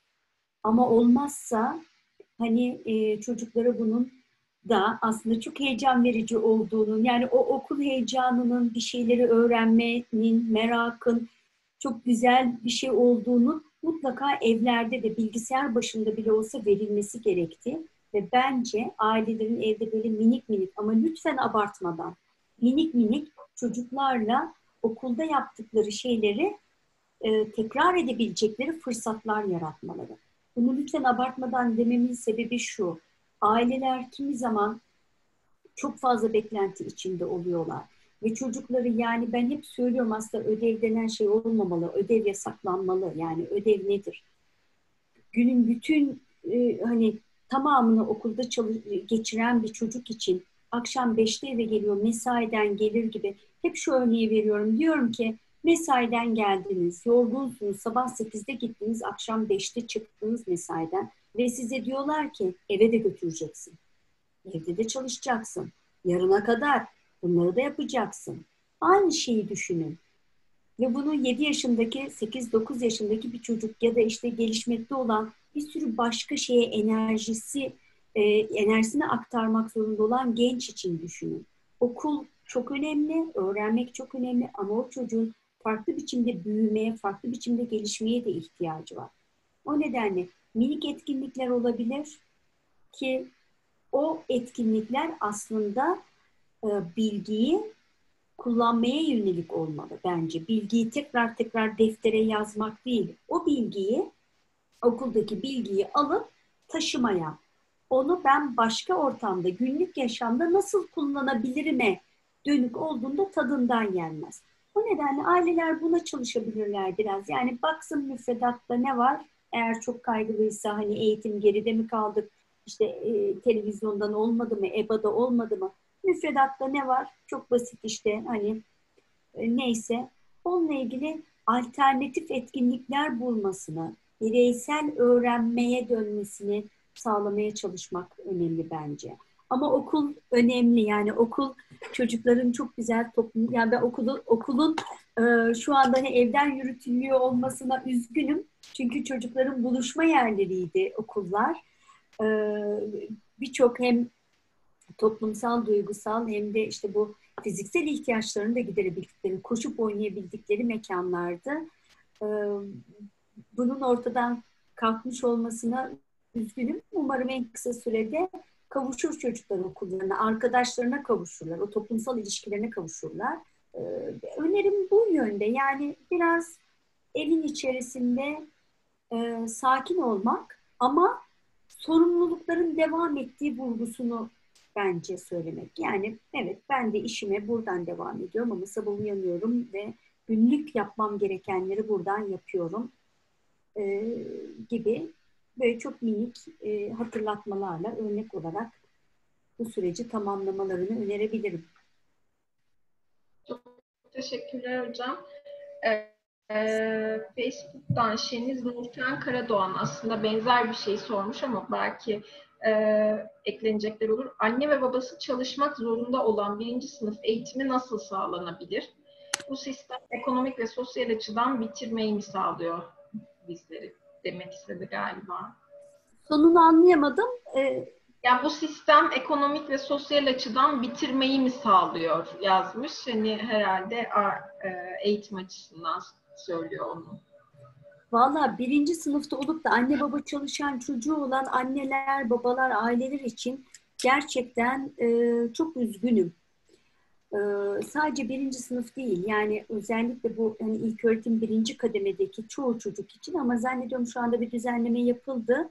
Ama olmazsa hani çocuklara bunun da aslında çok heyecan verici olduğunun, yani o okul heyecanının, bir şeyleri öğrenmenin, merakın çok güzel bir şey olduğunu mutlaka evlerde de, bilgisayar başında bile olsa verilmesi gerektiği ve bence ailelerin evde böyle minik minik, ama lütfen abartmadan, minik minik çocuklarla okulda yaptıkları şeyleri tekrar edebilecekleri fırsatlar yaratmaları. Bunu lütfen abartmadan dememin sebebi şu: aileler kimi zaman çok fazla beklenti içinde oluyorlar. Ve çocukları, yani ben hep söylüyorum, aslında ödev denen şey olmamalı, ödev yasaklanmalı. Yani ödev nedir? Günün bütün hani tamamını okulda geçiren bir çocuk için akşam 5'te eve geliyor, mesaiden gelir gibi. Hep şu örneği veriyorum. Diyorum ki mesaiden geldiniz, yorgunsunuz, sabah 8'de gittiniz, akşam 5'te çıktınız mesaiden ve size diyorlar ki eve de götüreceksin. Evde de çalışacaksın. Yarına kadar bunları da yapacaksın. Aynı şeyi düşünün. Ve bunu 7 yaşındaki, 8-9 yaşındaki bir çocuk ya da işte gelişmekte olan bir sürü başka şeye enerjisini aktarmak zorunda olan genç için düşünün. Okul çok önemli, öğrenmek çok önemli, ama o çocuğun farklı biçimde büyümeye, farklı biçimde gelişmeye de ihtiyacı var. O nedenle minik etkinlikler olabilir ki o etkinlikler aslında bilgiyi kullanmaya yönelik olmalı bence. Bilgiyi tekrar tekrar deftere yazmak değil. O bilgiyi, okuldaki bilgiyi alıp taşımaya, onu ben başka ortamda, günlük yaşamda nasıl kullanabilirime dönük olduğunda tadından yenmez. O nedenle aileler buna çalışabilirler biraz. Yani baksın müfredatta ne var? Eğer çok kaygılıysa hani eğitim geride mi kaldık? İşte televizyondan olmadı mı? EBA'da olmadı mı? Müfredatta ne var? Çok basit işte hani neyse. Onunla ilgili alternatif etkinlikler bulmasını, bireysel öğrenmeye dönmesini sağlamaya çalışmak önemli bence. Ama okul önemli. Yani okul çocukların çok güzel toplum. Yani ben okulun şu anda hani evden yürütülüyor olmasına üzgünüm. Çünkü çocukların buluşma yerleriydi okullar. E, Birçok hem toplumsal, duygusal hem de işte bu fiziksel ihtiyaçlarını da giderebildikleri, koşup oynayabildikleri mekanlardı. Ee, Bunun ortadan kalkmış olmasına üzgünüm. Umarım en kısa sürede kavuşur çocuklar okullarına, arkadaşlarına kavuşurlar, o toplumsal ilişkilerine kavuşurlar. Ee, Önerim bu yönde. Yani biraz evin içerisinde sakin olmak ama sorumlulukların devam ettiği vurgusunu bence söylemek. Yani evet ben de işime buradan devam ediyorum ama sabah uyanıyorum ve günlük yapmam gerekenleri buradan yapıyorum e, gibi böyle çok minik hatırlatmalarla örnek olarak bu süreci tamamlamalarını önerebilirim. Çok teşekkürler hocam. Facebook'tan Şeniz Nurten Karadoğan aslında benzer bir şey sormuş ama belki eklenecekler olur. Anne ve babası çalışmak zorunda olan birinci sınıf eğitimi nasıl sağlanabilir? Bu sistem ekonomik ve sosyal açıdan bitirmeyi mi sağlıyor bizleri demek istedi galiba. Sonunu anlayamadım. Yani bu sistem ekonomik ve sosyal açıdan bitirmeyi mi sağlıyor yazmış. Hani herhalde eğitim açısından söylüyor onu. Valla birinci sınıfta olup da anne baba çalışan çocuğu olan anneler, babalar, aileler için gerçekten çok üzgünüm. Sadece birinci sınıf değil, yani özellikle bu hani ilköğretim birinci kademedeki çoğu çocuk için ama zannediyorum şu anda bir düzenleme yapıldı.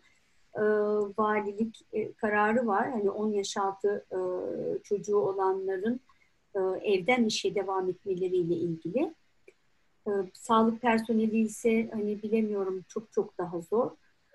Valilik kararı var. Hani 10 yaş altı çocuğu olanların evden işe devam etmeleriyle ilgili. Sağlık personeli ise hani bilemiyorum çok çok daha zor.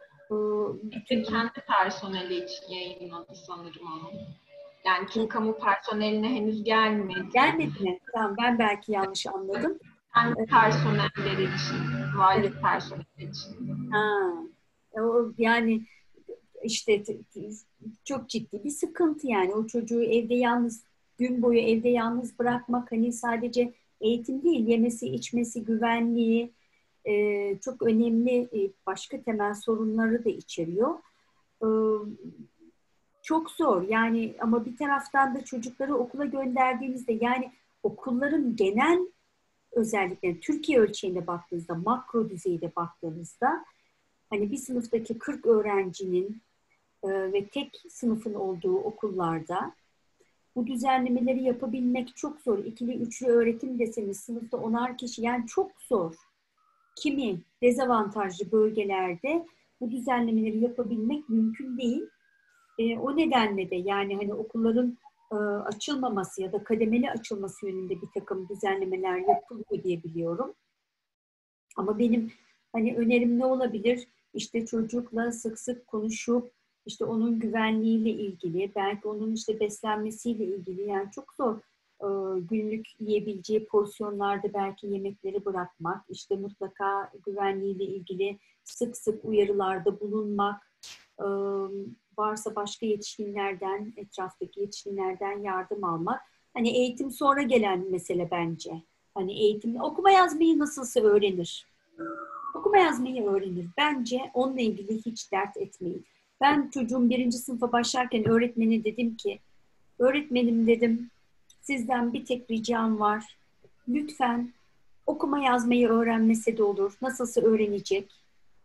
Ve Bütün kendi personeli için yayınladı sanırım onu. Yani tüm kamu personeline henüz gelmedi. gelmedi mi? Tamam ben belki yanlış anladım. Kendi Evet. personelleri için, Evet. valilik personeli için. Ha. Yani işte çok ciddi bir sıkıntı yani o çocuğu evde yalnız gün boyu evde yalnız bırakmak hani sadece eğitim değil yemesi içmesi güvenliği çok önemli başka temel sorunları da içeriyor. E, Çok zor yani ama bir taraftan da çocukları okula gönderdiğinizde yani okulların genel özellikle Türkiye ölçeğinde baktığınızda makro düzeyde baktığınızda hani bir sınıftaki 40 öğrencinin ve tek sınıfın olduğu okullarda bu düzenlemeleri yapabilmek çok zor. İkili, üçlü öğretim deseniz sınıfta 10'ar kişi yani çok zor. Kimi dezavantajlı bölgelerde bu düzenlemeleri yapabilmek mümkün değil. O nedenle de yani hani okulların açılmaması ya da kademeli açılması yönünde bir takım düzenlemeler yapılıyor diye biliyorum. Ama benim hani önerim ne olabilir? İşte çocukla sık sık konuşup işte onun güvenliğiyle ilgili, belki onun işte beslenmesiyle ilgili yani çok zor günlük yiyebileceği porsiyonlarda belki yemekleri bırakmak, işte mutlaka güvenliğiyle ilgili sık sık uyarılarda bulunmak, e, varsa başka yetişkinlerden, etraftaki yetişkinlerden yardım almak. Hani eğitim sonra gelen mesele bence. Hani eğitim, okuma yazmayı nasılsa öğrenir. Okuma yazmayı öğrenir. Bence onunla ilgili hiç dert etmeyin. Ben çocuğum birinci sınıfa başlarken öğretmeni dedim ki, öğretmenim dedim, sizden bir tek ricam var. Lütfen okuma yazmayı öğrenmese de olur. Nasılsa öğrenecek.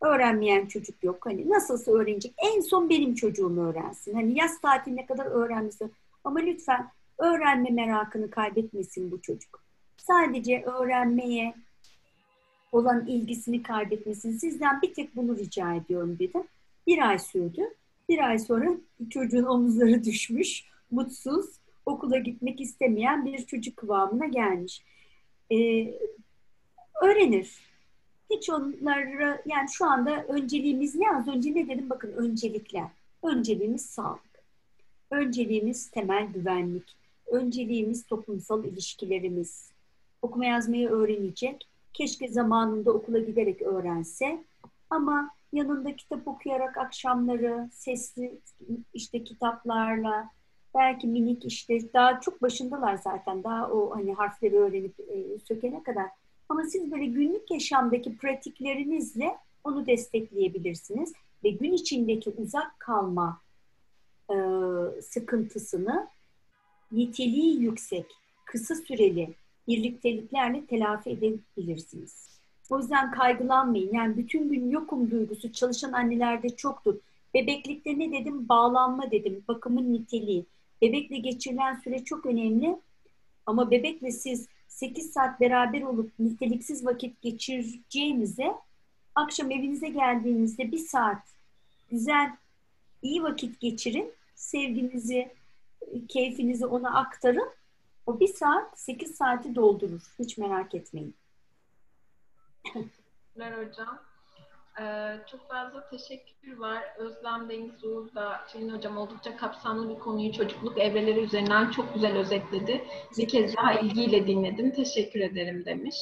Öğrenmeyen çocuk yok. Hani nasılsa öğrenecek. En son benim çocuğum öğrensin. Hani yaz tatiline kadar öğrenmesin. Ama lütfen öğrenme merakını kaybetmesin bu çocuk. Sadece öğrenmeye olan ilgisini kaybetmesin. Sizden bir tek bunu rica ediyorum dedim. Bir ay sürdü. Bir ay sonra çocuğun omuzları düşmüş, mutsuz, okula gitmek istemeyen bir çocuk kıvamına gelmiş. Ee, Öğrenir. Hiç onlara, yani şu anda önceliğimiz ne? Az önce ne dedim? Bakın, öncelikler. Önceliğimiz sağlık. Önceliğimiz temel güvenlik. Önceliğimiz toplumsal ilişkilerimiz. Okuma yazmayı öğrenecek. Keşke zamanında okula giderek öğrense. Ama yanında kitap okuyarak akşamları sesli işte kitaplarla, belki minik, işte daha çok başındalar zaten, daha o hani harfleri öğrenip sökene kadar. Ama siz böyle günlük yaşamdaki pratiklerinizle onu destekleyebilirsiniz ve gün içindeki uzak kalma e, sıkıntısını niteliği yüksek, kısa süreli birlikteliklerle telafi edebilirsiniz. O yüzden kaygılanmayın. Yani bütün gün yokum duygusu çalışan annelerde çoktur. Bebeklikte ne dedim? Bağlanma dedim. Bakımın niteliği. Bebekle geçirilen süre çok önemli. Ama bebekle siz 8 saat beraber olup niteliksiz vakit geçireceğinize, akşam evinize geldiğinizde bir saat güzel, iyi vakit geçirin. Sevginizi, keyfinizi ona aktarın. O bir saat 8 saati doldurur. Hiç merak etmeyin. Teşekkürler hocam. Çok fazla teşekkür var. Özlem Deniz Uğur da Tülin Hocam oldukça kapsamlı bir konuyu çocukluk evreleri üzerinden çok güzel özetledi. Bir kez daha ilgiyle dinledim. Teşekkür ederim demiş.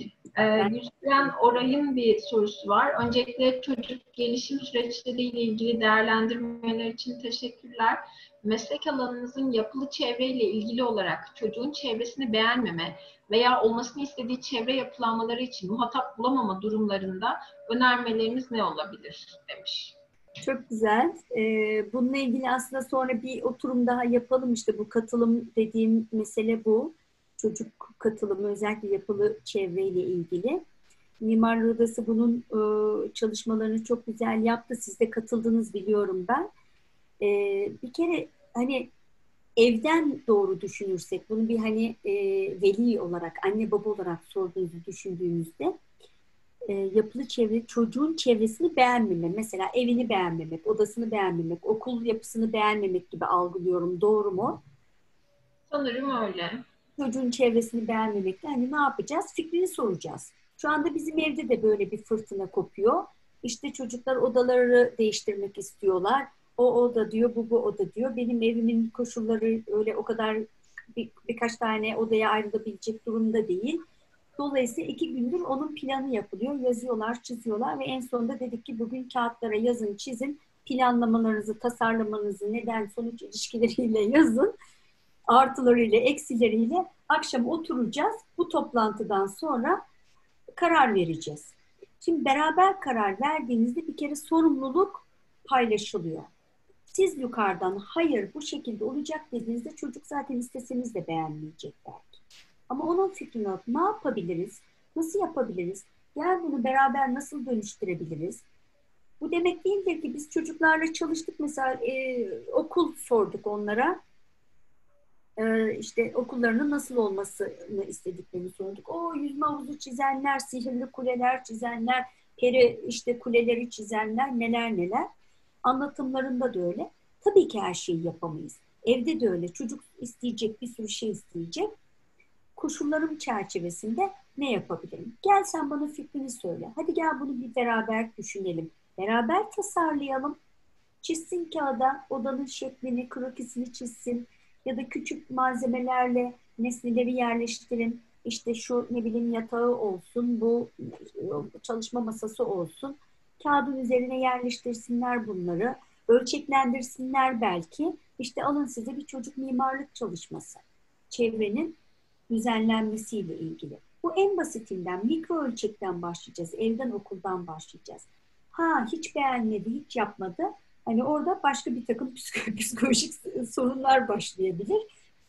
Gülseren Oray'ın bir sorusu var. Öncelikle çocuk gelişim süreçleriyle ilgili değerlendirmeler için teşekkürler. Meslek alanınızın yapılı çevreyle ilgili olarak çocuğun çevresini beğenmeme veya olmasını istediği çevre yapılanmaları için muhatap bulamama durumlarında önermeleriniz ne olabilir demiş. Çok güzel. Bununla ilgili aslında sonra bir oturum daha yapalım. İşte bu katılım dediğim mesele bu. Çocuk katılımı, özellikle yapılı çevreyle ilgili. Mimarlar Odası bunun çalışmalarını çok güzel yaptı. Siz de katıldınız biliyorum ben. Bir kere hani evden doğru düşünürsek, bunu bir hani veli olarak, anne baba olarak sorduğunuzu düşündüğünüzde, yapılı çevre, çocuğun çevresini beğenmemek, mesela evini beğenmemek, odasını beğenmemek, okul yapısını beğenmemek gibi algılıyorum. Doğru mu? Sanırım öyle. Çocuğun çevresini beğenmemekle hani ne yapacağız? Fikrini soracağız. Şu anda bizim evde de böyle bir fırtına kopuyor. İşte çocuklar odaları değiştirmek istiyorlar. O oda diyor, bu oda diyor. Benim evimin koşulları öyle o kadar birkaç tane odaya ayrılabilecek durumda değil. Dolayısıyla 2 gündür onun planı yapılıyor. Yazıyorlar, çiziyorlar ve en sonunda dedik ki bugün kağıtlara yazın, çizin. Planlamalarınızı, tasarlamanızı, neden sonuç ilişkileriyle yazın. Artılarıyla, eksileriyle akşam oturacağız. Bu toplantıdan sonra karar vereceğiz. Şimdi beraber karar verdiğinizde bir kere sorumluluk paylaşılıyor. Siz yukarıdan hayır bu şekilde olacak dediğinizde çocuk zaten isteseniz de beğenmeyecek belki. Ama onun fikrini alıp ne yapabiliriz? Nasıl yapabiliriz? Gel bunu beraber nasıl dönüştürebiliriz? Bu demek değildir ki biz çocuklarla çalıştık. Mesela okul sorduk onlara. İşte okullarının nasıl olmasını istediklerini sorduk. O yüzme havuzu çizenler, sihirli kuleler çizenler, peri işte kuleleri çizenler, neler neler. Anlatımlarında da öyle. Tabii ki her şeyi yapamayız. Evde de öyle. Çocuk isteyecek, bir sürü şey isteyecek. Koşullarım çerçevesinde ne yapabilirim? Gel sen bana fikrini söyle. Hadi gel bunu bir beraber düşünelim. Beraber tasarlayalım. Çizsin kağıda odanın şeklini, krokisini çizsin. Ya da küçük malzemelerle nesneleri yerleştirin. İşte şu ne bileyim yatağı olsun, bu çalışma masası olsun. Kağıdın üzerine yerleştirsinler bunları. Ölçeklendirsinler belki. İşte alın size bir çocuk mimarlık çalışması. Çevrenin düzenlenmesiyle ilgili. Bu en basitinden, mikro ölçekten başlayacağız. Evden, okuldan başlayacağız. Ha hiç beğenmedi, hiç yapmadı. Hani orada başka bir takım psikolojik sorunlar başlayabilir.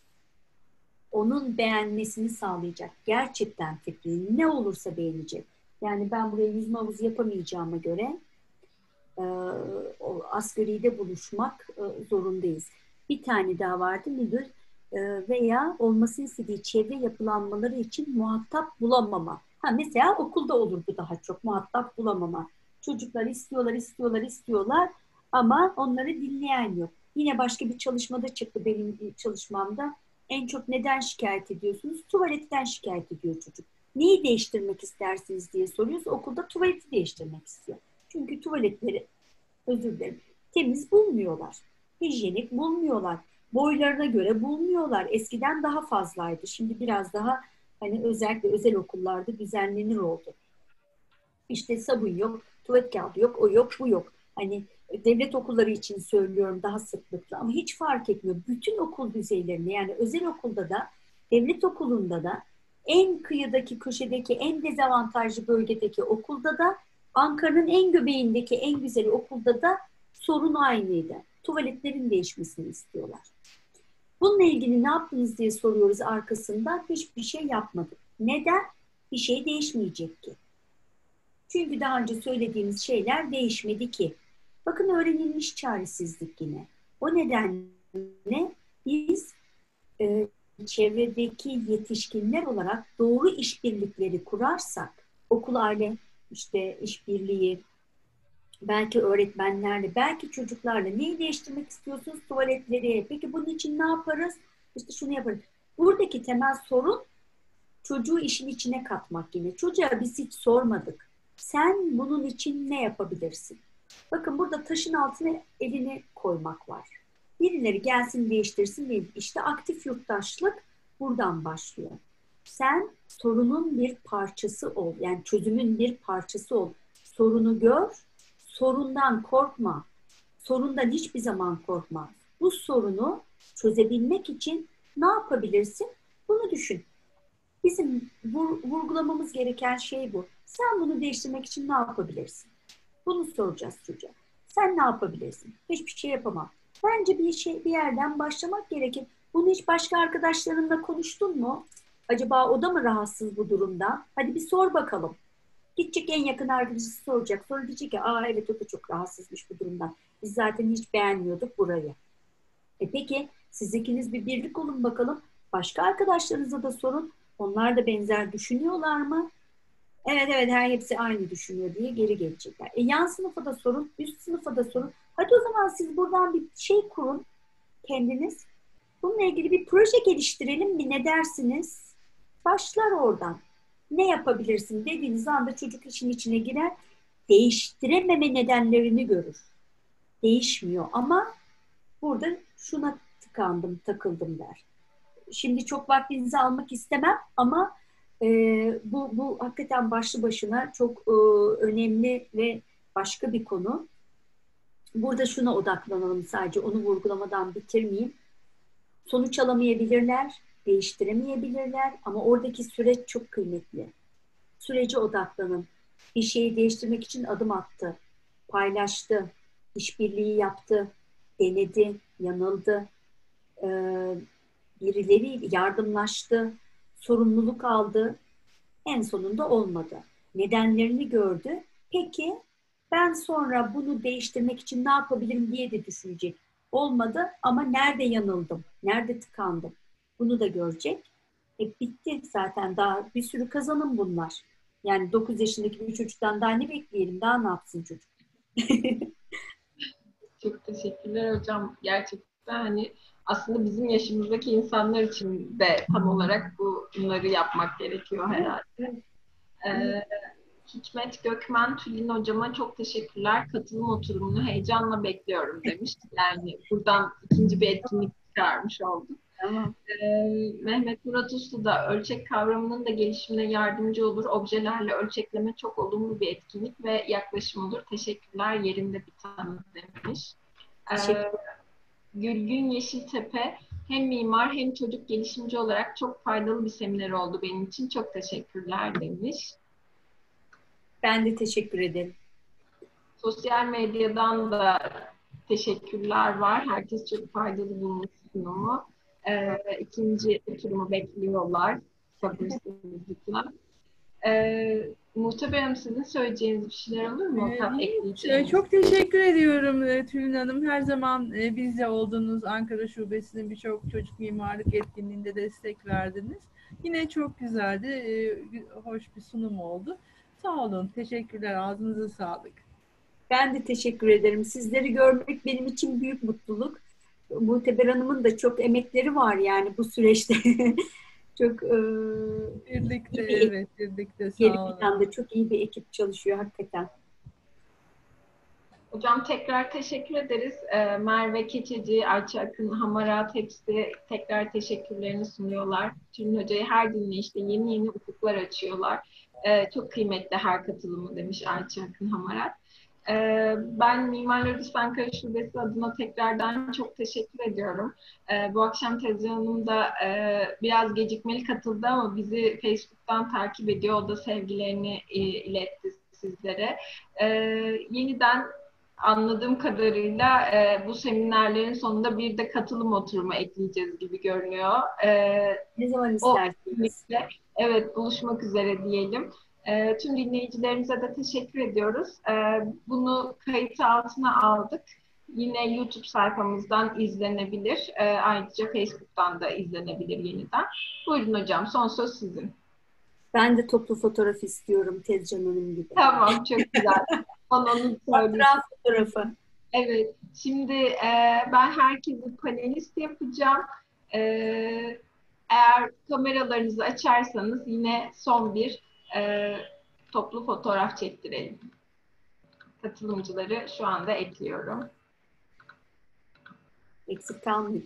Onun beğenmesini sağlayacak gerçekten fikrini ne olursa beğenecek. Yani ben buraya yüzme havuzu yapamayacağıma göre e, o asgaride buluşmak zorundayız. Bir tane daha vardı nedir? Veya olmasını istediği çevre yapılanmaları için muhatap bulamama. Ha, mesela okulda olur bu daha çok muhatap bulamama. Çocuklar istiyorlar, istiyorlar, istiyorlar ama onları dinleyen yok. Yine başka bir çalışmada çıktı benim çalışmamda. En çok neden şikayet ediyorsunuz? Tuvaletten şikayet ediyor çocuk. Neyi değiştirmek istersiniz diye soruyoruz. Okulda tuvaleti değiştirmek istiyor. Çünkü tuvaletleri, özür dilerim, temiz bulmuyorlar. Hijyenik bulmuyorlar. Boylarına göre bulmuyorlar. Eskiden daha fazlaydı. Şimdi biraz daha hani özellikle özel okullarda düzenlenir oldu. İşte sabun yok, tuvalet kağıdı yok, o yok, bu yok. Hani devlet okulları için söylüyorum daha sıklıkla ama hiç fark etmiyor. Bütün okul düzeylerinde yani özel okulda da devlet okulunda da en kıyıdaki köşedeki en dezavantajlı bölgedeki okulda da Ankara'nın en göbeğindeki en güzel okulda da sorun aynıydı. Tuvaletlerin değişmesini istiyorlar. Bununla ilgili ne yaptınız diye soruyoruz arkasından. Hiçbir şey yapmadık. Neden? Bir şey değişmeyecek ki. Çünkü daha önce söylediğimiz şeyler değişmedi ki. Bakın öğrenilmiş çaresizlik yine. O nedenle biz e, çevredeki yetişkinler olarak doğru işbirlikleri kurarsak, okul aile işte işbirliği, belki öğretmenlerle, belki çocuklarla neyi değiştirmek istiyorsunuz? Tuvaletleri. Peki bunun için ne yaparız? İşte şunu yaparız. Buradaki temel sorun çocuğu işin içine katmak yine. Çocuğa biz hiç sormadık. Sen bunun için ne yapabilirsin? Bakın burada taşın altına elini koymak var. Birileri gelsin değiştirsin değil. İşte aktif yurttaşlık buradan başlıyor. Sen sorunun bir parçası ol. Yani çözümün bir parçası ol. Sorunu gör, sorundan korkma. Sorundan hiçbir zaman korkma. Bu sorunu çözebilmek için ne yapabilirsin? Bunu düşün. Bizim vurgulamamız gereken şey bu. Sen bunu değiştirmek için ne yapabilirsin? Bunu soracağız çocuğa. Sen ne yapabilirsin? Hiçbir şey yapamam. Bence bir yerden başlamak gerekir. Bunu hiç başka arkadaşlarınla konuştun mu? Acaba o da mı rahatsız bu durumdan? Hadi bir sor bakalım. Gidecek en yakın arkadaşısı soracak. Sonra diyecek ki evet o da çok rahatsızmış bu durumdan. Biz zaten hiç beğenmiyorduk burayı. Peki siz ikiniz bir birlik olun bakalım. Başka arkadaşlarınıza da sorun. Onlar da benzer düşünüyorlar mı? Evet evet her hepsi aynı düşünüyor diye geri gelecekler. Yan sınıfa da sorun, üst sınıfa da sorun. Hadi o zaman siz buradan bir şey kurun kendiniz. Bununla ilgili bir proje geliştirelim mi? Ne dersiniz? Başlar oradan. Ne yapabilirsin dediğiniz anda çocuk işin içine girer. Değiştirememe nedenlerini görür. Değişmiyor ama burada şuna tıkandım, takıldım der. Şimdi çok vaktinizi almak istemem ama e, bu hakikaten başlı başına çok önemli ve başka bir konu. Burada şuna odaklanalım sadece, onu vurgulamadan bitirmeyeyim. Sonuç alamayabilirler, değiştiremeyebilirler ama oradaki süreç çok kıymetli. Sürece odaklanın. Bir şeyi değiştirmek için adım attı, paylaştı, işbirliği yaptı, denedi, yanıldı. Ee, Birileri yardımlaştı, sorumluluk aldı. En sonunda olmadı. Nedenlerini gördü. Peki ben sonra bunu değiştirmek için ne yapabilirim diye de düşünecek. Olmadı ama nerede yanıldım, nerede tıkandım bunu da görecek. Bitti zaten, daha bir sürü kazanım bunlar. Yani 9 yaşındaki bir çocuktan daha ne bekleyelim, daha ne yapsın çocuk? Çok teşekkürler hocam. Gerçekten hani aslında bizim yaşımızdaki insanlar için de tam olarak bunları yapmak gerekiyor Evet, herhalde. evet, evet. Ee, Hikmet Gökmen Tülin hocama çok teşekkürler. Katılım oturumunu heyecanla bekliyorum demiş. Yani buradan ikinci bir etkinlik çıkarmış olduk. Tamam. Mehmet Murat Uslu da ölçek kavramının da gelişimine yardımcı olur. Objelerle ölçekleme çok olumlu bir etkinlik ve yaklaşım olur. Teşekkürler, yerinde bir tanı demiş. Teşekkür. Ee, Gülgün Yeşiltepe hem mimar hem çocuk gelişimci olarak çok faydalı bir seminer oldu benim için. Çok teşekkürler demiş. Ben de teşekkür ederim. Sosyal medyadan da teşekkürler var. Herkes çok faydalı bulmuş sunumu. İkinci oturumu bekliyorlar sabırsızlıkla. Muhtemelen Hanım, sizin söyleyeceğiniz bir şeyler olur mu? Hiç, Ekleyeceğiniz. çok teşekkür ediyorum Tülin Hanım. Her zaman bizle oldunuz. Ankara Şubesi'nin birçok çocuk mimarlık etkinliğinde destek verdiniz. Yine çok güzeldi. Hoş bir sunum oldu. Sağ olun. Teşekkürler. Ağzınıza sağlık. Ben de teşekkür ederim. Sizleri görmek benim için büyük mutluluk. Muhteber Hanım'ın da çok emekleri var yani bu süreçte. Çok Birlikte, iyi bir ekip, evet, birlikte geri sağ olun. planda çok iyi bir ekip çalışıyor hakikaten. Hocam tekrar teşekkür ederiz. Merve Keçeci, Ayça Akın, Hamarat hepsi tekrar teşekkürlerini sunuyorlar. Tülin Hoca'yı her dinleyişte yeni yeni ufuklar açıyorlar. Çok kıymetli her katılımı demiş Ayça Akın, Hamarat. Ben Mimarlar Odası Ankara Şubesi adına tekrardan çok teşekkür ediyorum. Bu akşam Tezcan Hanım da biraz gecikmeli katıldı ama bizi Facebook'tan takip ediyor. O da sevgilerini iletti sizlere. Yeniden anladığım kadarıyla bu seminerlerin sonunda bir de katılım oturumu ekleyeceğiz gibi görünüyor. Ne zaman O isterseniz. evet, buluşmak üzere diyelim. Tüm dinleyicilerimize de teşekkür ediyoruz. Bunu kayıt altına aldık. Yine YouTube sayfamızdan izlenebilir. Ayrıca Facebook'tan da izlenebilir yeniden. Buyurun hocam, son söz sizin. Ben de toplu fotoğraf istiyorum Tezcan Hanım gibi. Tamam, çok güzel. Onu söyleyeyim. Hatıra fotoğrafı. Evet, şimdi ben herkesi panelist yapacağım. E, Eğer kameralarınızı açarsanız yine son bir toplu fotoğraf çektirelim. Katılımcıları şu anda ekliyorum. Eksik kalmayın.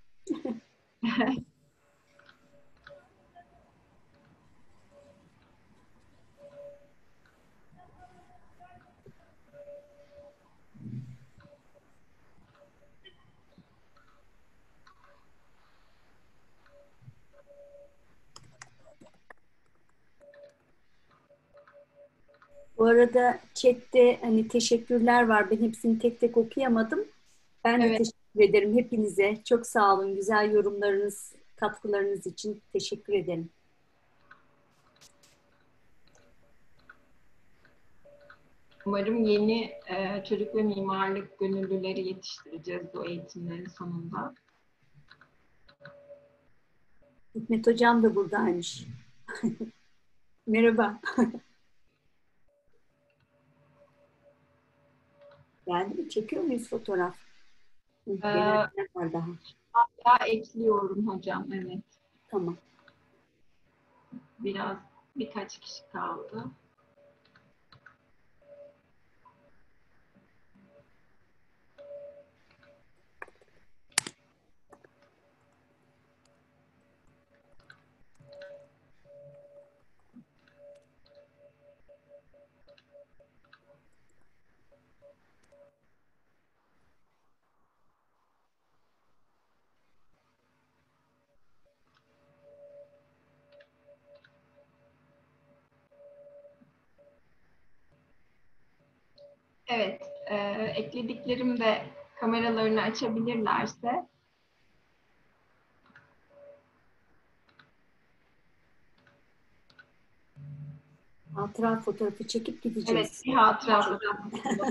Bu arada chatte hani teşekkürler var. Ben hepsini tek tek okuyamadım. Ben de Evet, teşekkür ederim hepinize. Çok sağ olun. Güzel yorumlarınız, katkılarınız için teşekkür ederim. umarım yeni çocuk ve mimarlık gönüllüleri yetiştireceğiz bu eğitimlerin sonunda. Hikmet Hocam da buradaymış. Merhaba. Yani çekiyor muyuz fotoğraf? Gelenler var daha. Hala ekliyorum hocam, evet. Tamam. Birkaç kişi kaldı. Evet, eklediklerim de kameralarını açabilirlerse. Hatıra fotoğrafı çekip Evet, gideceğiz. bir hatıra fotoğrafı.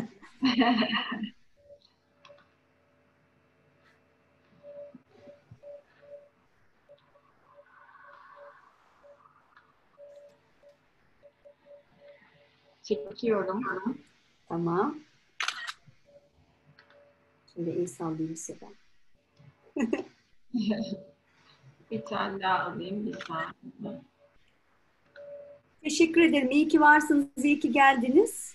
Çekiyorum. Tamam. Şimdi el sallayayım size ben. Bir tane daha alayım, bir saniye. Teşekkür ederim. İyi ki varsınız. İyi ki geldiniz.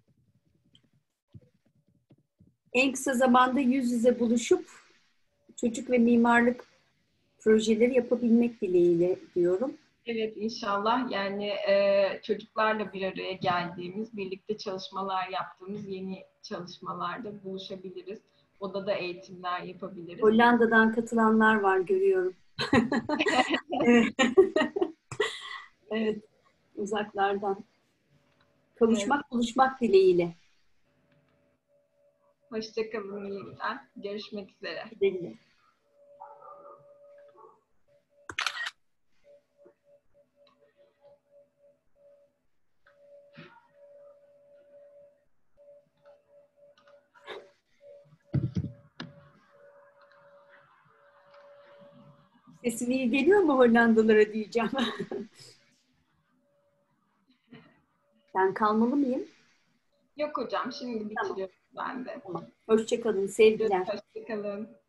En kısa zamanda yüz yüze buluşup çocuk ve mimarlık projeleri yapabilmek dileğiyle diyorum. Evet, inşallah yani çocuklarla bir araya geldiğimiz, birlikte çalışmalar yaptığımız yeni çalışmalarda buluşabiliriz. Odada eğitimler yapabiliriz. Hollanda'dan katılanlar var görüyorum. Evet. Evet, uzaklardan. Kavuşmak, Evet. buluşmak dileğiyle. Hoşça kalın yeniden. Görüşmek üzere. Dileğiyle. Sesim iyi geliyor mu Hollandalılara diyeceğim. Ben kalmalı mıyım? Yok hocam, şimdi Tamam. bitiriyorum ben de. Tamam. Hoşça kalın, sevgiler. Hoşçakalın.